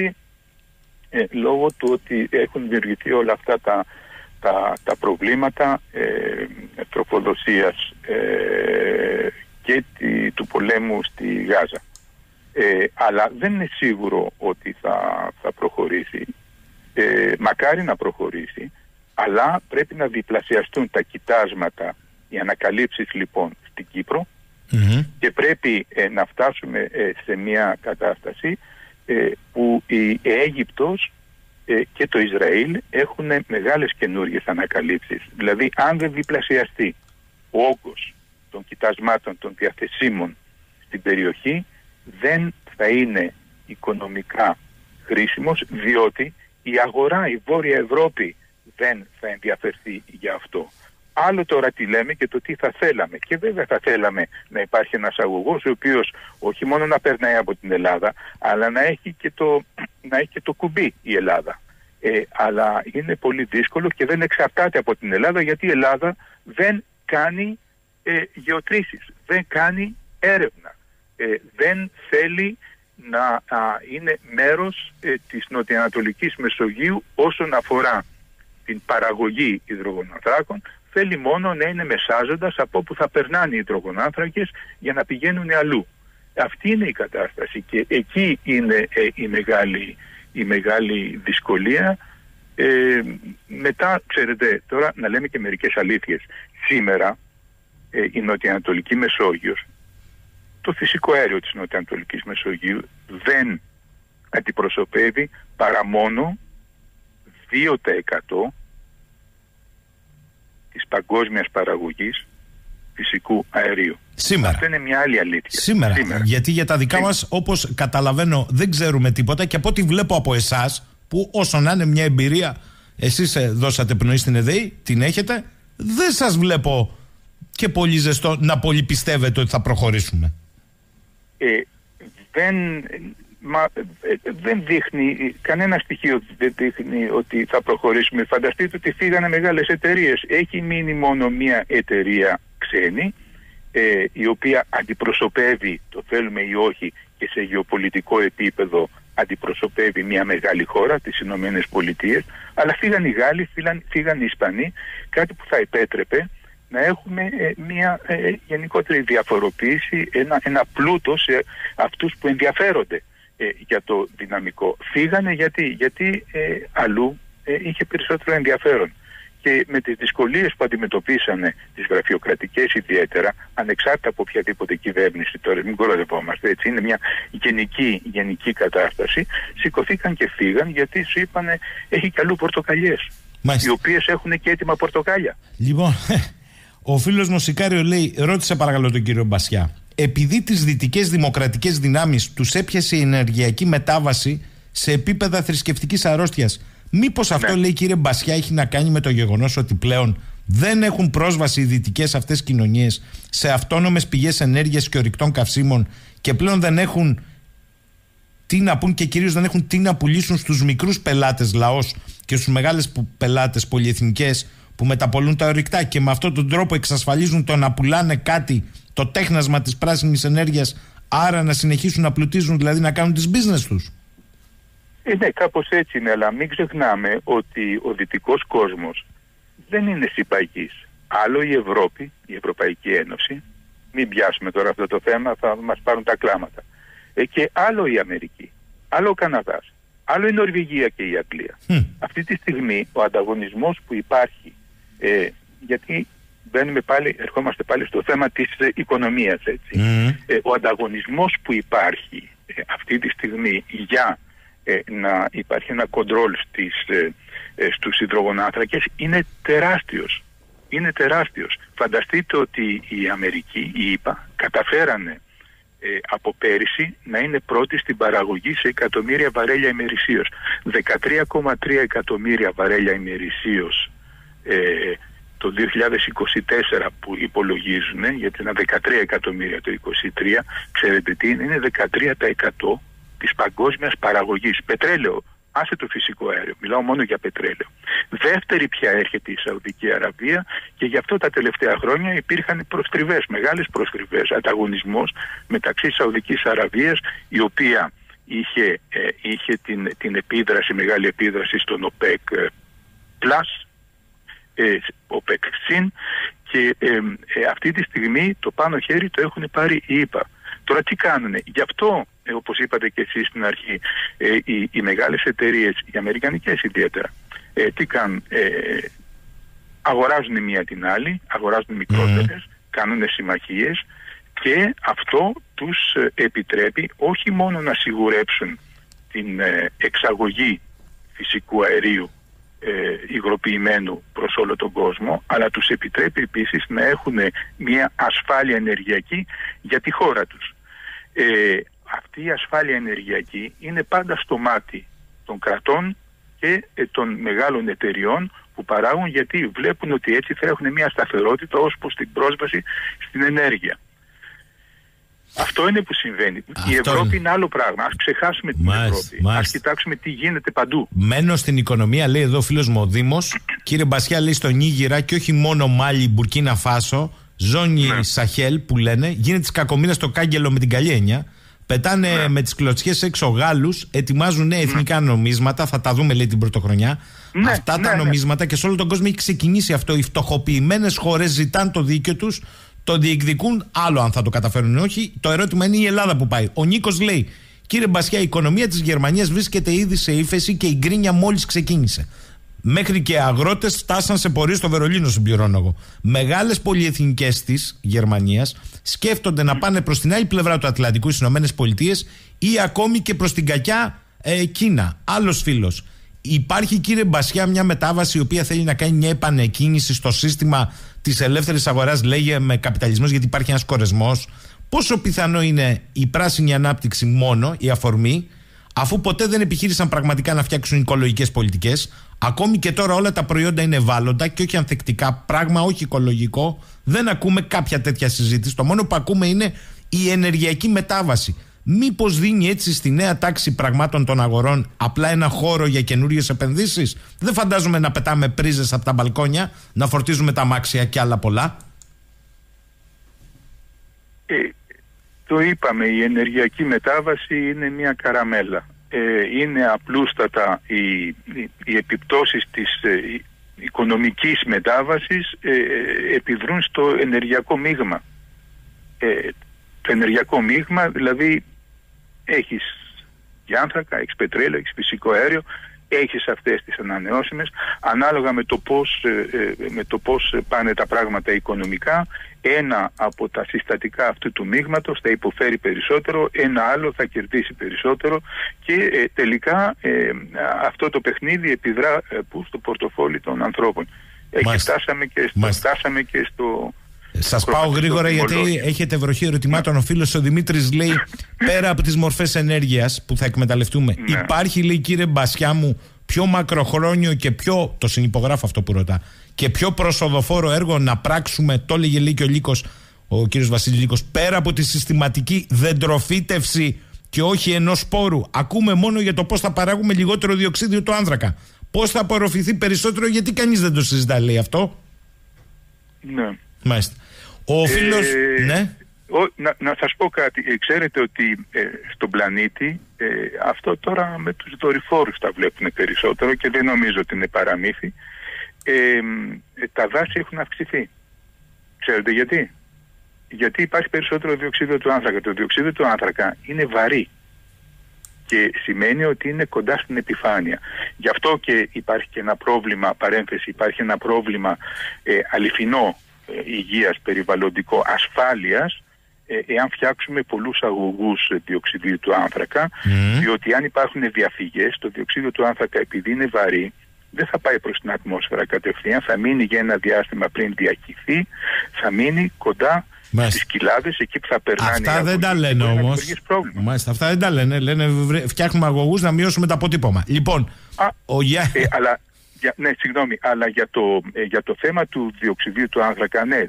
του ότι έχουν δημιουργηθεί όλα αυτά τα προβλήματα τροφοδοσίας και του πολέμου στη Γάζα. Αλλά δεν είναι σίγουρο ότι θα προχωρήσει. Μακάρι να προχωρήσει, αλλά πρέπει να διπλασιαστούν τα κοιτάσματα, οι ανακαλύψεις λοιπόν στην Κύπρο, και πρέπει να φτάσουμε σε μια κατάσταση που η Αίγυπτος και το Ισραήλ έχουν μεγάλες καινούργιες ανακαλύψεις. Δηλαδή, αν δεν διπλασιαστεί ο όγκος των κοιτασμάτων των διαθεσίμων στην περιοχή, δεν θα είναι οικονομικά χρήσιμος, διότι η αγορά, η Βόρεια Ευρώπη δεν θα ενδιαφερθεί για αυτό. Άλλο τώρα τι λέμε και το τι θα θέλαμε. Και βέβαια θα θέλαμε να υπάρχει ένας αγωγός ο οποίος όχι μόνο να περνάει από την Ελλάδα, αλλά να έχει και το κουμπί η Ελλάδα. Αλλά είναι πολύ δύσκολο και δεν εξαρτάται από την Ελλάδα, γιατί η Ελλάδα δεν κάνει γεωτρήσεις, δεν κάνει έρευνα. Δεν θέλει να είναι μέρος της νοτιοανατολικής Μεσογείου όσον αφορά την παραγωγή υδρογονανθράκων. Θέλει μόνο να είναι μεσάζοντας από όπου θα περνάνε οι υδρογονάνθρακες για να πηγαίνουν αλλού. Αυτή είναι η κατάσταση και εκεί είναι η μεγάλη δυσκολία. Μετά, ξέρετε, τώρα να λέμε και μερικές αλήθειες. Σήμερα η νοτιοανατολική Μεσόγειος, το φυσικό αέριο της νοτιοανατολικής Μεσογείου δεν αντιπροσωπεύει παρά μόνο 2% της παγκόσμιας παραγωγής φυσικού αερίου. Σήμερα. Αυτό είναι μια άλλη αλήθεια. Σήμερα. Γιατί για τα δικά μας, όπως καταλαβαίνω, δεν ξέρουμε τίποτα, και από ό,τι βλέπω από εσάς, που όσο να είναι μια εμπειρία, εσείς δώσατε πνοή στην ΕΔΕΗ, την έχετε, δεν σας βλέπω και πολύ ζεστό να πολυπιστεύετε ότι θα προχωρήσουμε. Δεν δείχνει, κανένα στοιχείο δεν δείχνει ότι θα προχωρήσουμε. Φανταστείτε ότι φύγανε μεγάλες εταιρείες. Έχει μείνει μόνο μια εταιρεία ξένη, η οποία αντιπροσωπεύει, το θέλουμε ή όχι, και σε γεωπολιτικό επίπεδο αντιπροσωπεύει μια μεγάλη χώρα, τις Ηνωμένες Πολιτείες, αλλά φύγαν οι Γάλλοι, φύγαν οι Ισπανοί, κάτι που θα επέτρεπε να έχουμε μια γενικότερη διαφοροποίηση, ένα πλούτο σε αυτούς που ενδιαφέρονται για το δυναμικό. Φύγανε γιατί αλλού είχε περισσότερο ενδιαφέρον. Και με τις δυσκολίες που αντιμετωπίσανε, τις γραφειοκρατικές ιδιαίτερα, ανεξάρτητα από οποιαδήποτε κυβέρνηση, τώρα μην κοροϊδευόμαστε, έτσι, είναι μια γενική κατάσταση, σηκωθήκαν και φύγαν, γιατί σου είπανε έχει και αλλού πορτοκαλιές, οι οποίες έχουν και έτοιμα πορτοκάλια. Λοιπόν, ο φίλος Μοσικάριο λέει, ρώτησε παρακαλώ τον κύριο Μπασιά, επειδή τις δυτικές δημοκρατικές δυνάμεις τους έπιασε η ενεργειακή μετάβαση σε επίπεδα θρησκευτικής αρρώστιας, μήπως αυτό, λέει, κύριε Μπασιά, έχει να κάνει με το γεγονός ότι πλέον δεν έχουν πρόσβαση οι δυτικές αυτές κοινωνίες σε αυτόνομες πηγές ενέργειας και ορυκτών καυσίμων και πλέον δεν έχουν τι να πούν και κυρίως δεν έχουν τι να πουλήσουν στους μικρούς πελάτες λαός και στους μεγάλες πελάτες πολυεθνικές που μεταπολούν τα ορυκτά, και με αυτόν τον τρόπο εξασφαλίζουν το να πουλάνε κάτι, το τέχνασμα της πράσινης ενέργειας, άρα να συνεχίσουν να πλουτίζουν, δηλαδή να κάνουν τις business τους. Ναι, κάπως έτσι είναι, αλλά μην ξεχνάμε ότι ο δυτικός κόσμος δεν είναι συμπαγής. Άλλο η Ευρώπη, η Ευρωπαϊκή Ένωση, μην πιάσουμε τώρα αυτό το θέμα, θα μας πάρουν τα κλάματα. Και άλλο η Αμερική, άλλο ο Καναδάς, άλλο η Νορβηγία και η Αγγλία. Αυτή τη στιγμή ο ανταγωνισμός που υπάρχει, γιατί ερχόμαστε πάλι στο θέμα της οικονομίας, έτσι. Ο ανταγωνισμός που υπάρχει αυτή τη στιγμή για να υπάρχει ένα κοντρόλ στους υδρογονάνθρακες είναι τεράστιος. Είναι τεράστιος. Φανταστείτε ότι η Αμερική, οι ΗΠΑ, καταφέρανε από πέρυσι να είναι πρώτοι στην παραγωγή σε εκατομμύρια βαρέλια ημερησίως. 13,3 εκατομμύρια βαρέλια ημερησίως το 2024 που υπολογίζουν, γιατί είναι 13 εκατομμύρια το 2023, ξέρετε τι είναι, είναι 13% της παγκόσμιας παραγωγής. Πετρέλαιο, άσε το φυσικό αέριο, μιλάω μόνο για πετρέλαιο. Δεύτερη πια έρχεται η Σαουδική Αραβία, και γι' αυτό τα τελευταία χρόνια υπήρχαν προστριβές, μεγάλες προστριβές, ανταγωνισμός μεταξύ Σαουδικής Αραβίας, η οποία είχε την επίδραση, μεγάλη επίδραση στον ΟΠΕΚ Plus, ΟΠΕΚ ΣΥΝ, και αυτή τη στιγμή το πάνω χέρι το έχουν πάρει οι ΗΠΑ. Τώρα τι κάνουνε? Γι' αυτό, όπως είπατε και εσείς στην αρχή, οι μεγάλες εταιρείες, οι αμερικανικές ιδιαίτερα, τι κάνουν? Αγοράζουν μία την άλλη, αγοράζουν μικρότερες, κάνουν συμμαχίες, και αυτό τους επιτρέπει όχι μόνο να σιγουρέψουν την εξαγωγή φυσικού αερίου υγροποιημένου προς όλο τον κόσμο, αλλά τους επιτρέπει επίσης να έχουν μια ασφάλεια ενεργειακή για τη χώρα τους. Αυτή η ασφάλεια ενεργειακή είναι πάντα στο μάτι των κρατών και των μεγάλων εταιριών που παράγουν, γιατί βλέπουν ότι έτσι θα έχουν μια σταθερότητα ως προς την πρόσβαση στην ενέργεια. Αυτό είναι που συμβαίνει. Η Ευρώπη είναι άλλο πράγμα. Ας ξεχάσουμε την Ευρώπη. Ας κοιτάξουμε τι γίνεται παντού. Μένω στην οικονομία, λέει εδώ ο φίλος μου ο Δήμος. Κύριε Μπασιά, λέει στον Νίγηρα, και όχι μόνο Μάλι, Μπουρκίνα Φάσο, ζώνη Σαχέλ που λένε, γίνεται της κακομοίρας το κάγκελο με την καλή έννοια. Πετάνε με τις κλωτσιές έξω Γάλλους, ετοιμάζουν νέα εθνικά νομίσματα. Θα τα δούμε, λέει, την πρωτοχρονιά. Αυτά τα νομίσματα, και σε όλο τον κόσμο έχει ξεκινήσει αυτό. Οι φτωχοποιημένες χώρες ζητάνε το δίκαιο τους. Το διεκδικούν, άλλο αν θα το καταφέρουν ή όχι. Το ερώτημα είναι η Ελλάδα που πάει. Ο Νίκος λέει: Κύριε Μπασιά, η οικονομία της Γερμανίας βρίσκεται ήδη σε ύφεση και η γκρίνια μόλις ξεκίνησε. Μέχρι και αγρότες φτάσαν σε πορείες στο Βερολίνο, συμπληρώνω εγώ. Μεγάλες πολυεθνικές της Γερμανίας σκέφτονται να πάνε προς την άλλη πλευρά του Ατλαντικού, στις ΗΠΑ, ή ακόμη και προς την κακιά Κίνα. Άλλος φίλος. Υπάρχει, κύριε Μπασιά, μια μετάβαση η οποία θέλει να κάνει μια επανεκκίνηση στο σύστημα της ελεύθερης αγοράς, λέγε, με καπιταλισμός, γιατί υπάρχει ένας κορεσμός. Πόσο πιθανό είναι η πράσινη ανάπτυξη μόνο, η αφορμή, αφού ποτέ δεν επιχείρησαν πραγματικά να φτιάξουν οικολογικές πολιτικές? Ακόμη και τώρα όλα τα προϊόντα είναι ευάλωτα και όχι ανθεκτικά, πράγμα όχι οικολογικό. Δεν ακούμε κάποια τέτοια συζήτηση. Το μόνο που ακούμε είναι η ενεργειακή μετάβαση. Μήπως δίνει έτσι στη νέα τάξη πραγμάτων των αγορών απλά ένα χώρο για καινούριες επενδύσεις? Δεν φαντάζομαι να πετάμε πρίζες από τα μπαλκόνια, να φορτίζουμε τα αμάξια και άλλα πολλά. Το είπαμε, η ενεργειακή μετάβαση είναι μια καραμέλα. Είναι απλούστατα οι επιπτώσεις της οικονομικής μετάβασης επιδρούν στο ενεργειακό μείγμα. Το ενεργειακό μείγμα, δηλαδή έχεις άνθρακα, έχεις πετρέλαιο, έχεις φυσικό αέριο, έχεις αυτές τις ανανεώσιμες, ανάλογα με το πώς πάνε τα πράγματα οικονομικά. Ένα από τα συστατικά αυτού του μείγματος θα υποφέρει περισσότερο, ένα άλλο θα κερδίσει περισσότερο, και τελικά αυτό το παιχνίδι επιδρά στο πορτοφόλι των ανθρώπων. Φτάσαμε και στο... Σας πάω γρήγορα γιατί έχετε βροχή ερωτημάτων. Ο φίλος ο Δημήτρης λέει: πέρα από τις μορφές ενέργειας που θα εκμεταλλευτούμε, υπάρχει, λέει, κύριε Μπασιά μου, πιο μακροχρόνιο και πιο, το συνυπογράφω αυτό που ρωτά, και πιο προσοδοφόρο έργο να πράξουμε? Το έλεγε, λέει, και ο κύριος Βασίλης Λύκος, πέρα από τη συστηματική δεντροφύτευση και όχι ενός σπόρου. Ακούμε μόνο για το πώς θα παράγουμε λιγότερο διοξείδιο του άνθρακα. Πώς θα απορροφηθεί περισσότερο, γιατί κανείς δεν το συζητά, λέει αυτό. Ναι. Μάλιστα. Ο φίλος... ναι. Να σας πω κάτι. Ξέρετε ότι στον πλανήτη αυτό τώρα με τους δορυφόρους τα βλέπουν περισσότερο και δεν νομίζω ότι είναι παραμύθι. Τα δάση έχουν αυξηθεί. Ξέρετε γιατί? Γιατί υπάρχει περισσότερο διοξείδιο του άνθρακα. Το διοξείδιο του άνθρακα είναι βαρύ και σημαίνει ότι είναι κοντά στην επιφάνεια. Γι' αυτό και υπάρχει και ένα πρόβλημα, παρένθεση, υπάρχει ένα πρόβλημα αληθινό υγείας, περιβαλλοντικό, ασφάλειας, εάν φτιάξουμε πολλούς αγωγούς διοξιδίου του άνθρακα, διότι αν υπάρχουν διαφυγές, το διοξείδιο του άνθρακα, επειδή είναι βαρύ, δεν θα πάει προς την ατμόσφαιρα κατευθείαν, θα μείνει για ένα διάστημα πριν διακυθεί, θα μείνει κοντά στις κοιλάδες, εκεί που θα περνάνε. Αυτά δεν τα λένε όμως. Μάλιστα, αυτά δεν τα λένε. Λένε φτιάχνουμε αγωγούς να μειώσουμε το αποτύπωμα. Λοιπόν, ναι, συγγνώμη, αλλά για το θέμα του διοξιδίου του άνθρακα, ναι,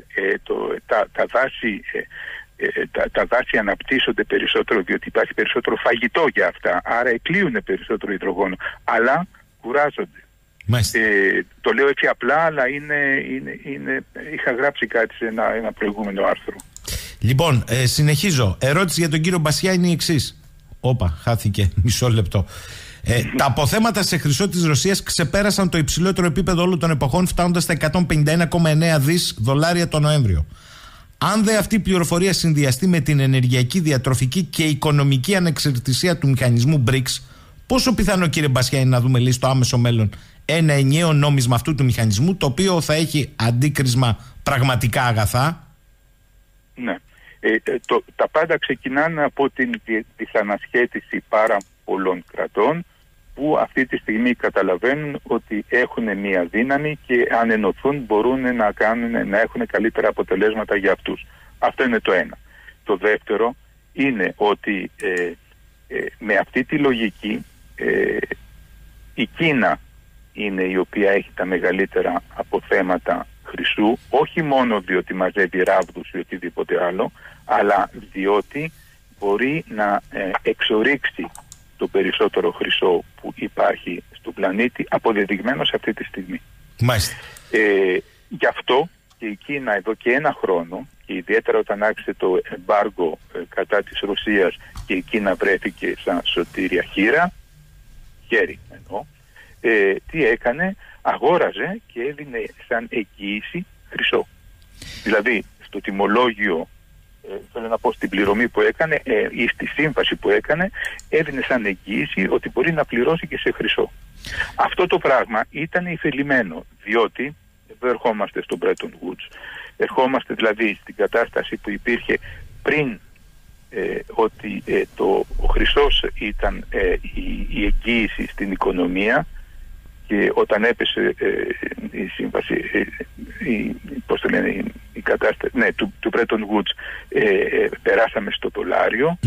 τα δάση αναπτύσσονται περισσότερο διότι υπάρχει περισσότερο φαγητό για αυτά, άρα εκλείουν περισσότερο υδρογόνο, αλλά κουράζονται. Το λέω έτσι απλά, αλλά είχα γράψει κάτι σε ένα προηγούμενο άρθρο. Λοιπόν, συνεχίζω. Ερώτηση για τον κύριο Μπασιά είναι η εξής. Όπα, χάθηκε μισό λεπτό. Τα αποθέματα σε χρυσό της Ρωσίας ξεπέρασαν το υψηλότερο επίπεδο όλων των εποχών, φτάνοντας στα 151,9 δις δολάρια το Νοέμβριο. Αν δε αυτή η πληροφορία συνδυαστεί με την ενεργειακή, διατροφική και οικονομική ανεξαρτησία του μηχανισμού BRICS, πόσο πιθανό, κύριε Μπασιά, είναι να δούμε, λέει, στο άμεσο μέλλον ένα ενιαίο νόμισμα αυτού του μηχανισμού, το οποίο θα έχει αντίκρισμα πραγματικά αγαθά? Ναι. Τα πάντα ξεκινάνε από την δυσανασχέτιση πάρα πολλών κρατών, που αυτή τη στιγμή καταλαβαίνουν ότι έχουν μία δύναμη και αν ενωθούν μπορούν να έχουν καλύτερα αποτελέσματα για αυτούς. Αυτό είναι το ένα. Το δεύτερο είναι ότι με αυτή τη λογική η Κίνα είναι η οποία έχει τα μεγαλύτερα αποθέματα χρυσού, όχι μόνο διότι μαζεύει ράβδους ή οτιδήποτε άλλο, αλλά διότι μπορεί να εξορίξει το περισσότερο χρυσό που υπάρχει στον πλανήτη, αποδεδειγμένο σε αυτή τη στιγμή. Μάλιστα. Γι' αυτό και η Κίνα εδώ και ένα χρόνο, και ιδιαίτερα όταν άρχισε το εμπάργο κατά της Ρωσίας και η Κίνα βρέθηκε σαν σωτήρια χέρι εννοώ, τι έκανε? Αγόραζε και έδινε σαν εγγύηση χρυσό. Δηλαδή στο τιμολόγιο, θέλω να πω στην πληρωμή που έκανε ή στη σύμβαση που έκανε, έδινε σαν εγγύηση ότι μπορεί να πληρώσει και σε χρυσό. Αυτό το πράγμα ήταν υφελημένο, διότι εδώ ερχόμαστε στο Bretton Woods, ερχόμαστε δηλαδή στην κατάσταση που υπήρχε πριν, ότι ο χρυσός ήταν η εγγύηση στην οικονομία, και όταν έπεσε η σύμβαση, πώς το λένε, η κατάσταση, ναι, του Bretton Woods, περάσαμε στο δολάριο,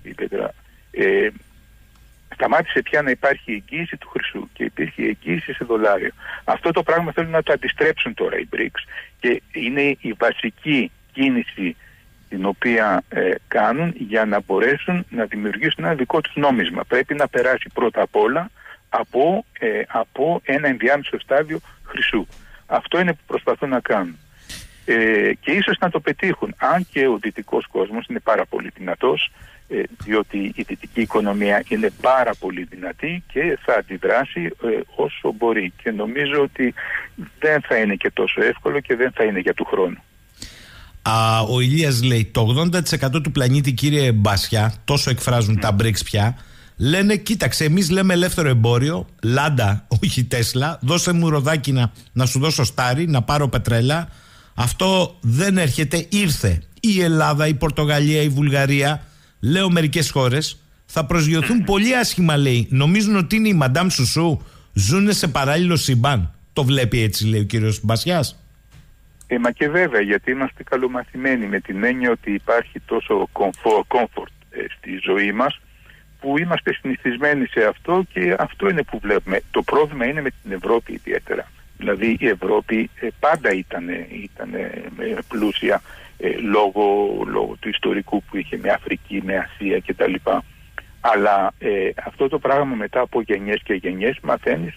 σταμάτησε πια να υπάρχει εγγύηση του χρυσού και υπήρχε εγγύηση σε δολάριο. Αυτό το πράγμα θέλουν να το αντιστρέψουν τώρα οι BRICS και είναι η βασική κίνηση την οποία κάνουν για να μπορέσουν να δημιουργήσουν ένα δικό τους νόμισμα. Πρέπει να περάσει πρώτα απ' όλα από ένα ενδιάμεσο στάδιο χρυσού. Αυτό είναι που προσπαθούν να κάνουν. Και ίσως να το πετύχουν, αν και ο δυτικός κόσμος είναι πάρα πολύ δυνατός, διότι η δυτική οικονομία είναι πάρα πολύ δυνατή και θα αντιδράσει όσο μπορεί. Και νομίζω ότι δεν θα είναι και τόσο εύκολο και δεν θα είναι για του χρόνου. Ο Ηλίας λέει, το 80% του πλανήτη, κύριε Μπασιά, τόσο εκφράζουν τα BRICS πια, λένε, κοίταξε, εμείς λέμε ελεύθερο εμπόριο, Λάντα, όχι Τέσλα, δώσε μου ροδάκι να σου δώσω στάρι, να πάρω πετρέλα. Αυτό δεν έρχεται, ήρθε. Η Ελλάδα, η Πορτογαλία, η Βουλγαρία, λέω μερικές χώρες, θα προσγειωθούν πολύ άσχημα, λέει. Νομίζουν ότι είναι η Μαντάμ Σουσού, ζουνε σε παράλληλο σύμπαν. Το βλέπει έτσι, λέει ο κύριος Μπασιάς? Μα και βέβαια, γιατί είμαστε καλομαθημένοι με την έννοια ότι υπάρχει τόσο comfort στη ζωή μας, που είμαστε συνηθισμένοι σε αυτό και αυτό είναι που βλέπουμε. Το πρόβλημα είναι με την Ευρώπη ιδιαίτερα. Δηλαδή η Ευρώπη πάντα ήταν πλούσια λόγω του ιστορικού που είχε με Αφρική, με Ασία κτλ. Αλλά αυτό το πράγμα μετά από γενιές και γενιές μαθαίνεις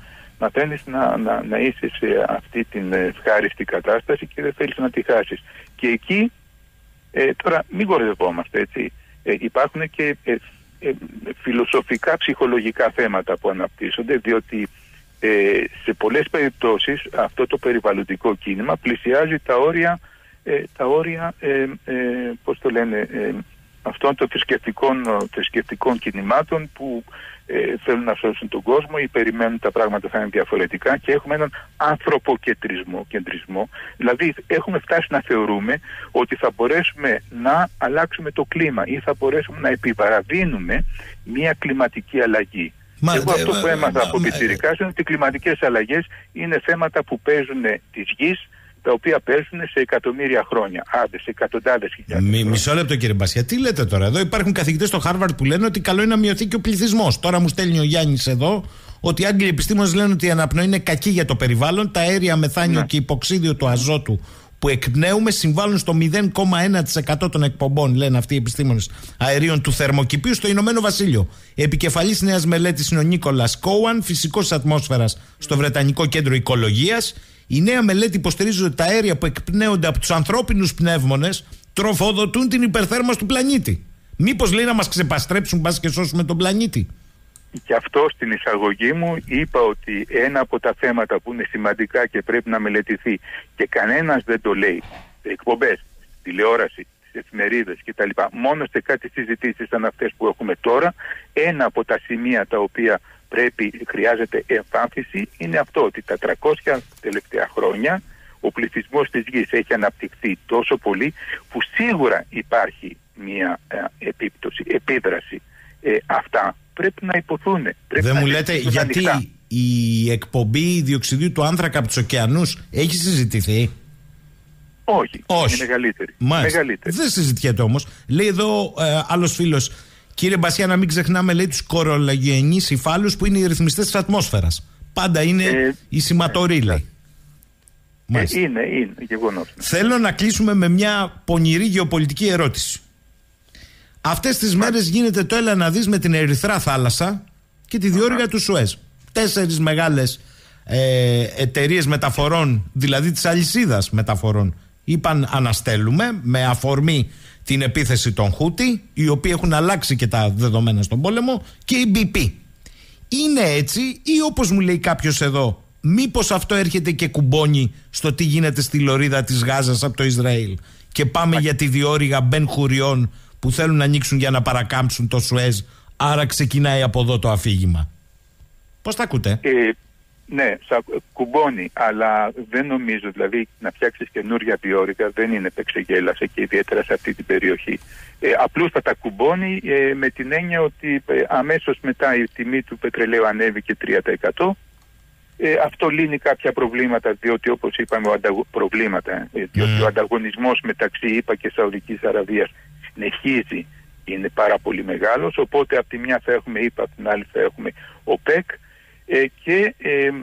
να είσαι σε αυτή την ευχάριστη κατάσταση και δεν θέλεις να τη χάσεις. Και εκεί, τώρα μην κοροϊδευόμαστε, έτσι, υπάρχουν και φιλοσοφικά, ψυχολογικά θέματα που αναπτύσσονται, διότι σε πολλές περιπτώσεις αυτό το περιβαλλοντικό κίνημα πλησιάζει τα όρια πώς το λένε, αυτών των θρησκευτικών κινημάτων που θέλουν να σώσουν τον κόσμο ή περιμένουν τα πράγματα θα είναι διαφορετικά, και έχουμε έναν ανθρωποκεντρισμό. Δηλαδή έχουμε φτάσει να θεωρούμε ότι θα μπορέσουμε να αλλάξουμε το κλίμα ή θα μπορέσουμε να επιβαραβύνουμε μια κλιματική αλλαγή. Εγώ αυτό που έμαθα από πιτσιρικάς είναι ότι οι κλιματικές αλλαγές είναι θέματα που παίζουν της γης, τα οποία παίζουν σε εκατομμύρια χρόνια. Άντε, σε εκατοντάδες χιλιάδες χρόνια. Μισό λεπτό, κύριε Μπασιά, τι λέτε τώρα? Εδώ υπάρχουν καθηγητές στο Χάρβαρντ που λένε ότι καλό είναι να μειωθεί και ο πληθυσμός. Τώρα μου στέλνει ο Γιάννης εδώ ότι οι Άγγλοι επιστήμονες λένε ότι η αναπνοή είναι κακή για το περιβάλλον. Τα αέρια μεθάνιο και υποξίδιο του αζότου που εκπνέουμε συμβάλλουν στο 0,1% των εκπομπών, λένε αυτοί οι επιστήμονες, αερίων του θερμοκηπίου στο Ηνωμένο Βασίλειο. Επικεφαλής νέας μελέτης είναι ο Νίκολας Κόουαν, φυσικός της ατμόσφαιρας στο Βρετανικό Κέντρο Οικολογίας. Η νέα μελέτη υποστηρίζει ότι τα αέρια που εκπνέονται από τους ανθρώπινους πνεύμονες τροφοδοτούν την υπερθέρμανση του πλανήτη. Μήπως, λέει, να μας ξεπαστρέψουν, πας και σώσουμε τον πλανήτη? Και αυτό στην εισαγωγή μου είπα ότι ένα από τα θέματα που είναι σημαντικά και πρέπει να μελετηθεί και κανένας δεν το λέει, εκπομπές, τηλεόραση, εφημερίδες κτλ. Μόνο σε κάτι συζητήσεις σαν αυτές που έχουμε τώρα, ένα από τα σημεία τα οποία χρειάζεται εμφάνιση είναι αυτό, ότι τα 300 τελευταία χρόνια ο πληθυσμός της γης έχει αναπτυχθεί τόσο πολύ που σίγουρα υπάρχει μια επίδραση. Αυτά πρέπει να υποθούν. Δεν μου λέτε γιατί ανοιχτά. Η εκπομπή διοξιδίου του άνθρακα από τους ωκεανούς έχει συζητηθεί? Όχι. Είναι μεγαλύτερη. Δεν συζητιέται όμως. Λέει εδώ άλλος φίλος, κύριε Μπασιά, να μην ξεχνάμε, λέει, τους κορολογενείς υφάλους που είναι οι ρυθμιστές της ατμόσφαιρας. Πάντα είναι οι σηματοροί, λέει. Είναι γεγονός. Θέλω να κλείσουμε με μια πονηρή γεωπολιτική ερώτηση. Αυτές τις μέρες γίνεται το έλα να δεις με την Ερυθρά Θάλασσα και τη διόρυγα του Σουέζ. 4 μεγάλες εταιρείες μεταφορών, δηλαδή της αλυσίδας μεταφορών, είπαν αναστέλουμε με αφορμή την επίθεση των Χούτι, οι οποίοι έχουν αλλάξει και τα δεδομένα στον πόλεμο, και η BP. Είναι έτσι ή, όπως μου λέει κάποιος εδώ, μήπως αυτό έρχεται και κουμπώνει στο τι γίνεται στη λωρίδα της Γάζας από το Ισραήλ και πάμε για τη διόρυγα Μπεν Χουριών που θέλουν να ανοίξουν για να παρακάμψουν το Σουέζ, άρα ξεκινάει από εδώ το αφήγημα? Πώς τα ακούτε? Ναι, κουμπώνει, αλλά δεν νομίζω, δηλαδή, να φτιάξεις καινούργια διόρυγα δεν είναι επεξεγέλασε και ιδιαίτερα σε αυτή την περιοχή. Απλούστατα κουμπώνει με την έννοια ότι αμέσως μετά η τιμή του πετρελαίου ανέβηκε 3%. Αυτό λύνει κάποια προβλήματα, διότι όπως είπαμε διότι ο ανταγωνισμός μεταξύ ΗΠΑ και Σαουδικής Αραβίας συνεχίζει, είναι πάρα πολύ μεγάλος, οπότε από τη μια θα έχουμε ΗΠΑ, από την άλλη θα έχουμε ΟΠΕΚ, και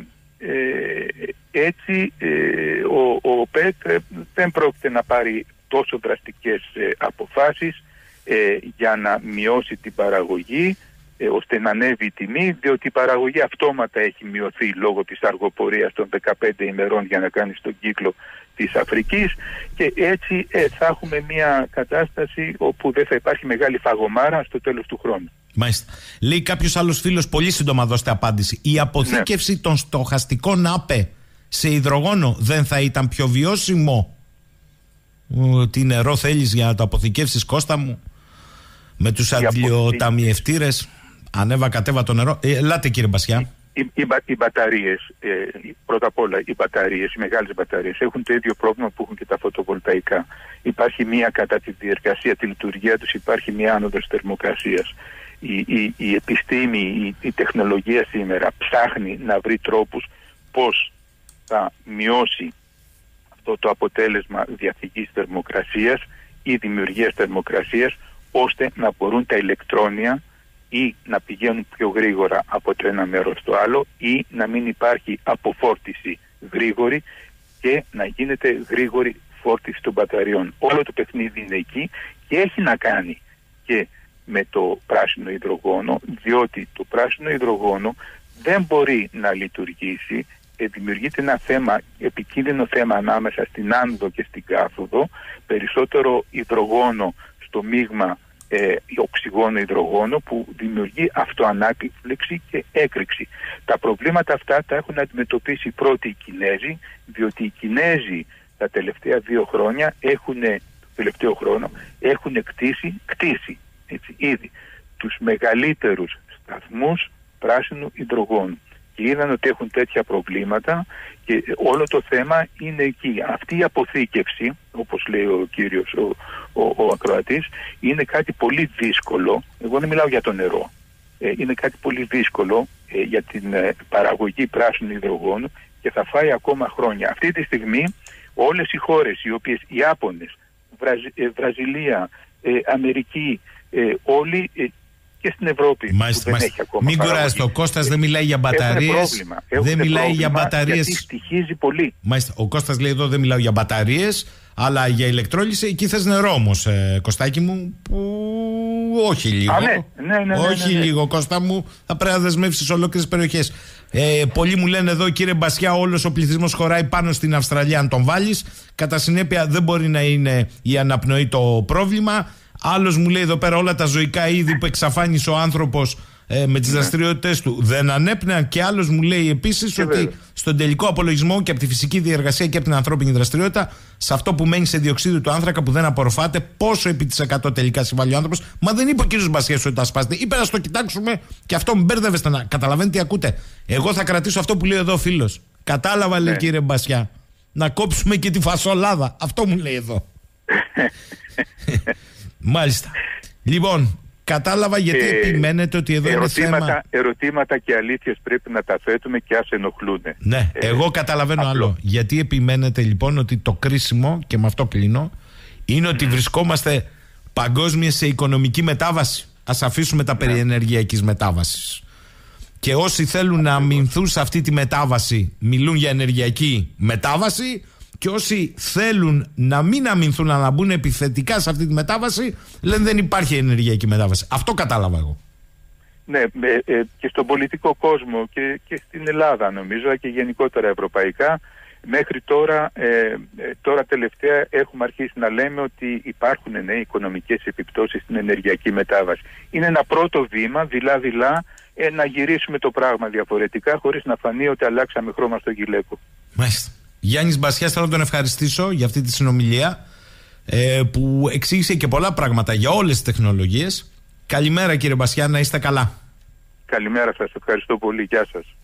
έτσι ο ΟΠΕΚ δεν πρόκειται να πάρει τόσο δραστικές αποφάσεις για να μειώσει την παραγωγή ώστε να ανέβει η τιμή, διότι η παραγωγή αυτόματα έχει μειωθεί λόγω της αργοπορίας των 15 ημερών για να κάνει τον κύκλο της Αφρικής, και έτσι θα έχουμε μια κατάσταση όπου δεν θα υπάρχει μεγάλη φαγωμάρα στο τέλος του χρόνου. Μάλιστα. Λέει κάποιος άλλος φίλος, πολύ σύντομα δώστε απάντηση. Η αποθήκευση των στοχαστικών ΑΠΕ σε υδρογόνο δεν θα ήταν πιο βιώσιμο? Τι νερό θέλεις για να το αποθηκεύσεις, Κώστα μου, με τους αντιλιοταμιευτήρες? Ανέβα κατέβα το νερό. Ελάτε, κύριε Μπασιά. Οι μπαταρίες, πρώτα απ' όλα οι μεγάλες μπαταρίες έχουν το ίδιο πρόβλημα που έχουν και τα φωτοβολταϊκά. Υπάρχει μία, κατά τη διεργασία, τη λειτουργία τους, υπάρχει μία άνοδος θερμοκρασίας. Η επιστήμη, η τεχνολογία σήμερα ψάχνει να βρει τρόπους πώς θα μειώσει αυτό το αποτέλεσμα διαφυγής θερμοκρασίας ή δημιουργίας θερμοκρασίας, ώστε να μπορούν τα ηλεκτρόνια ή να πηγαίνουν πιο γρήγορα από το ένα μέρος στο άλλο, ή να μην υπάρχει αποφόρτιση γρήγορη και να γίνεται γρήγορη φόρτιση των μπαταριών. Όλο το παιχνίδι είναι εκεί και έχει να κάνει και με το πράσινο υδρογόνο, διότι το πράσινο υδρογόνο δεν μπορεί να λειτουργήσει, δημιουργείται ένα επικίνδυνο θέμα ανάμεσα στην άνοδο και στην κάθοδο, περισσότερο υδρογόνο στο μείγμα οξυγόνο-υδρογόνο που δημιουργεί αυτοανάκλεξη και έκρηξη. Τα προβλήματα αυτά τα έχουν αντιμετωπίσει πρώτοι οι Κινέζοι, διότι οι Κινέζοι τα τελευταία 2 χρόνια έχουν κτίσει ήδη τους μεγαλύτερους σταθμούς πράσινου υδρογόνου. Και είδαν ότι έχουν τέτοια προβλήματα και όλο το θέμα είναι εκεί. Αυτή η αποθήκευση, όπως λέει ο κύριος ο ακροατής, είναι κάτι πολύ δύσκολο. Εγώ δεν μιλάω για το νερό. Είναι κάτι πολύ δύσκολο για την παραγωγή πράσινου υδρογόνου και θα φάει ακόμα χρόνια. Αυτή τη στιγμή όλες οι χώρες, οι οποίες, οι Ιάπωνες, Βραζιλία, Αμερική, όλοι και στην Ευρώπη μάλιστα, που δεν έχει ακόμα. Μην κουράζετε, ο Κώστας δεν μιλάει για μπαταρίες. Δεν μιλάει για μπαταρίες. Γιατί στοιχίζει πολύ. Μάλιστα, ο Κώστας λέει εδώ δεν μιλάω για μπαταρίες, αλλά για ηλεκτρόλυση. Εκεί θες νερό όμως, Κωστάκι μου, που όχι λίγο. Ναι, όχι λίγο, Κώστα μου, θα πρέπει να δεσμεύσεις ολόκληρες περιοχές. Πολλοί μου λένε εδώ, κύριε Μπασιά, όλος ο πληθυσμός χωράει πάνω στην Αυστραλία αν τον βάλεις. Κατά συνέπεια δεν μπορεί να είναι η αναπνοή το πρόβλημα. Άλλος μου λέει εδώ πέρα όλα τα ζωικά είδη που εξαφάνισε ο άνθρωπος με τις δραστηριότητες του δεν ανέπνεαν, και άλλος μου λέει επίσης ότι στον τελικό απολογισμό και από τη φυσική διεργασία και από την ανθρώπινη δραστηριότητα, σε αυτό που μένει σε διοξείδιο του άνθρακα που δεν απορροφάται, πόσο επί της 100 τελικά συμβάλλει ο άνθρωπος. Μα δεν είπε ο κύριος Μπασιάς ότι τα σπάσετε. Είπε να στο κοιτάξουμε και αυτό με μπέρδευεστε να καταλαβαίνετε τι ακούτε. Εγώ θα κρατήσω αυτό που λέει εδώ ο φίλος. Κατάλαβα, λέει κύριε Μπασιά, να κόψουμε και τη φασολάδα. Αυτό μου λέει εδώ. Μάλιστα. Λοιπόν, κατάλαβα γιατί επιμένετε ότι εδώ είναι θέμα. Ερωτήματα και αλήθειες πρέπει να τα θέτουμε και ας ενοχλούν. Ναι, εγώ καταλαβαίνω άλλο. Γιατί επιμένετε λοιπόν ότι το κρίσιμο, και με αυτό κλείνω, είναι ότι βρισκόμαστε παγκόσμια σε οικονομική μετάβαση. Ας αφήσουμε τα περί ενεργειακής μετάβασης. Και όσοι θέλουν να αμυνθούν σε αυτή τη μετάβαση μιλούν για ενεργειακή μετάβαση. Και όσοι θέλουν να μην αμυνθούν, αλλά να μπουν επιθετικά σε αυτή τη μετάβαση, λένε δεν υπάρχει ενεργειακή μετάβαση. Αυτό κατάλαβα εγώ. Ναι, και στον πολιτικό κόσμο και στην Ελλάδα νομίζω και γενικότερα ευρωπαϊκά, μέχρι τώρα, τώρα τελευταία έχουμε αρχίσει να λέμε ότι υπάρχουν οικονομικές επιπτώσεις στην ενεργειακή μετάβαση. Είναι ένα πρώτο βήμα, δειλά-δειλά, να γυρίσουμε το πράγμα διαφορετικά, χωρίς να φανεί ότι αλλάξαμε χρώμα στο γυλαίκο. Μάλιστα. Γιάννης Μπασιάς, θέλω να τον ευχαριστήσω για αυτή τη συνομιλία που εξήγησε και πολλά πράγματα για όλες τις τεχνολογίες. Καλημέρα κύριε Μπασιά, να είστε καλά. Καλημέρα σας, ευχαριστώ πολύ, γεια σας.